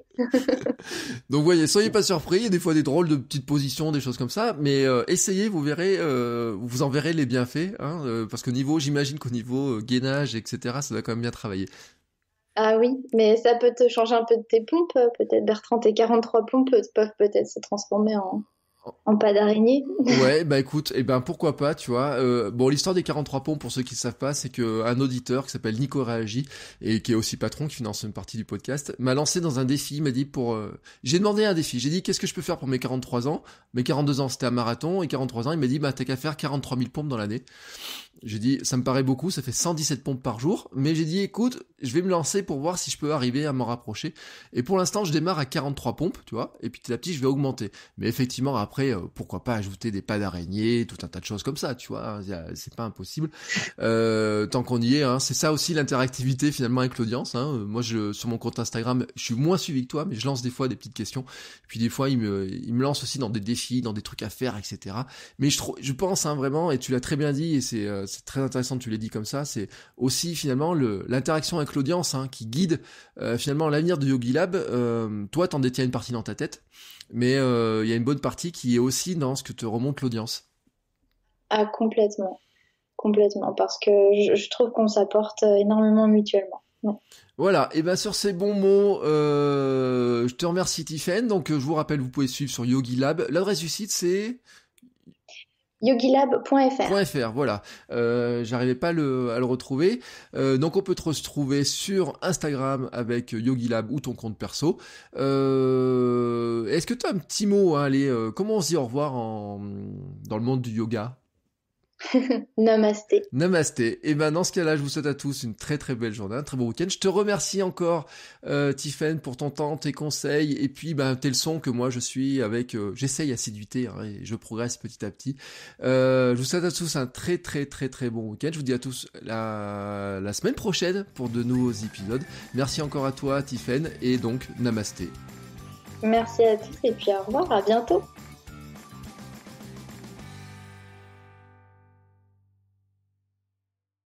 Donc voyez, soyez pas surpris. Il y a des fois des drôles de petites positions, des choses comme ça, mais euh, essayez, vous verrez, euh, vous en verrez les bienfaits, hein, euh, parce qu'au niveau, j'imagine qu'au niveau euh, gainage, et cetera, ça doit quand même bien travailler. Ah oui, mais ça peut te changer un peu de tes pompes, peut-être Bertrand, tes quarante-trois pompes peuvent peut-être se transformer en, en pas d'araignée. Ouais, bah écoute, et eh ben pourquoi pas, tu vois. Euh, bon, l'histoire des quarante-trois pompes, pour ceux qui ne savent pas, c'est que un auditeur qui s'appelle Nico Réagi et qui est aussi patron, qui finance une partie du podcast, m'a lancé dans un défi. Il m'a dit pour, euh... j'ai demandé un défi. J'ai dit qu'est-ce que je peux faire pour mes quarante-trois ans. Mes quarante-deux ans, c'était un marathon, et quarante-trois ans, il m'a dit bah t'as qu'à faire quarante-trois mille pompes dans l'année. J'ai dit, ça me paraît beaucoup, ça fait cent dix-sept pompes par jour, mais j'ai dit, écoute, je vais me lancer pour voir si je peux arriver à m'en rapprocher. Et pour l'instant, je démarre à quarante-trois pompes, tu vois, et petit à petit, je vais augmenter. Mais effectivement, après, euh, pourquoi pas ajouter des pas d'araignée, tout un tas de choses comme ça, tu vois, c'est pas impossible. Euh, tant qu'on y est, hein, c'est ça aussi l'interactivité finalement avec l'audience. Hein. Moi, je, sur mon compte Instagram, je suis moins suivi que toi, mais je lance des fois des petites questions. Puis des fois, il me, il me lance aussi dans des défis, dans des trucs à faire, et cetera. Mais je, je pense hein, vraiment, et tu l'as très bien dit, et c'est euh, c'est très intéressant que tu l'aies dit comme ça, c'est aussi finalement le, l'interaction avec l'audience hein, qui guide euh, finalement l'avenir de Yogilab. Euh, toi, t'en détiens une partie dans ta tête, mais il euh, y a une bonne partie qui est aussi dans ce que te remonte l'audience. Ah, complètement. Complètement, parce que je, je trouve qu'on s'apporte énormément mutuellement. Ouais. Voilà, et bien sur ces bons mots, euh, je te remercie Tiffaine. Donc je vous rappelle, vous pouvez suivre sur Yogilab. L'adresse du site c'est yogilab point f r. .fr, voilà. Euh, j'arrivais pas le, à le retrouver. Euh, donc on peut te retrouver sur Instagram avec Yogilab ou ton compte perso. Euh, est-ce que tu as un petit mot, hein, allez, euh, comment on se dit au revoir en, dans le monde du yoga? Namasté. Namasté. Et ben dans ce cas-là, je vous souhaite à tous une très très belle journée, un très bon week-end. Je te remercie encore, euh, Tiffaine, pour ton temps, tes conseils, et puis ben tes leçons que moi je suis avec, euh, j'essaye assiduité, hein, et je progresse petit à petit. Euh, je vous souhaite à tous un très très très très bon week-end. Je vous dis à tous la, la semaine prochaine pour de nouveaux épisodes. Merci encore à toi, Tiffaine, et donc Namasté. Merci à tous, et puis au revoir, à bientôt.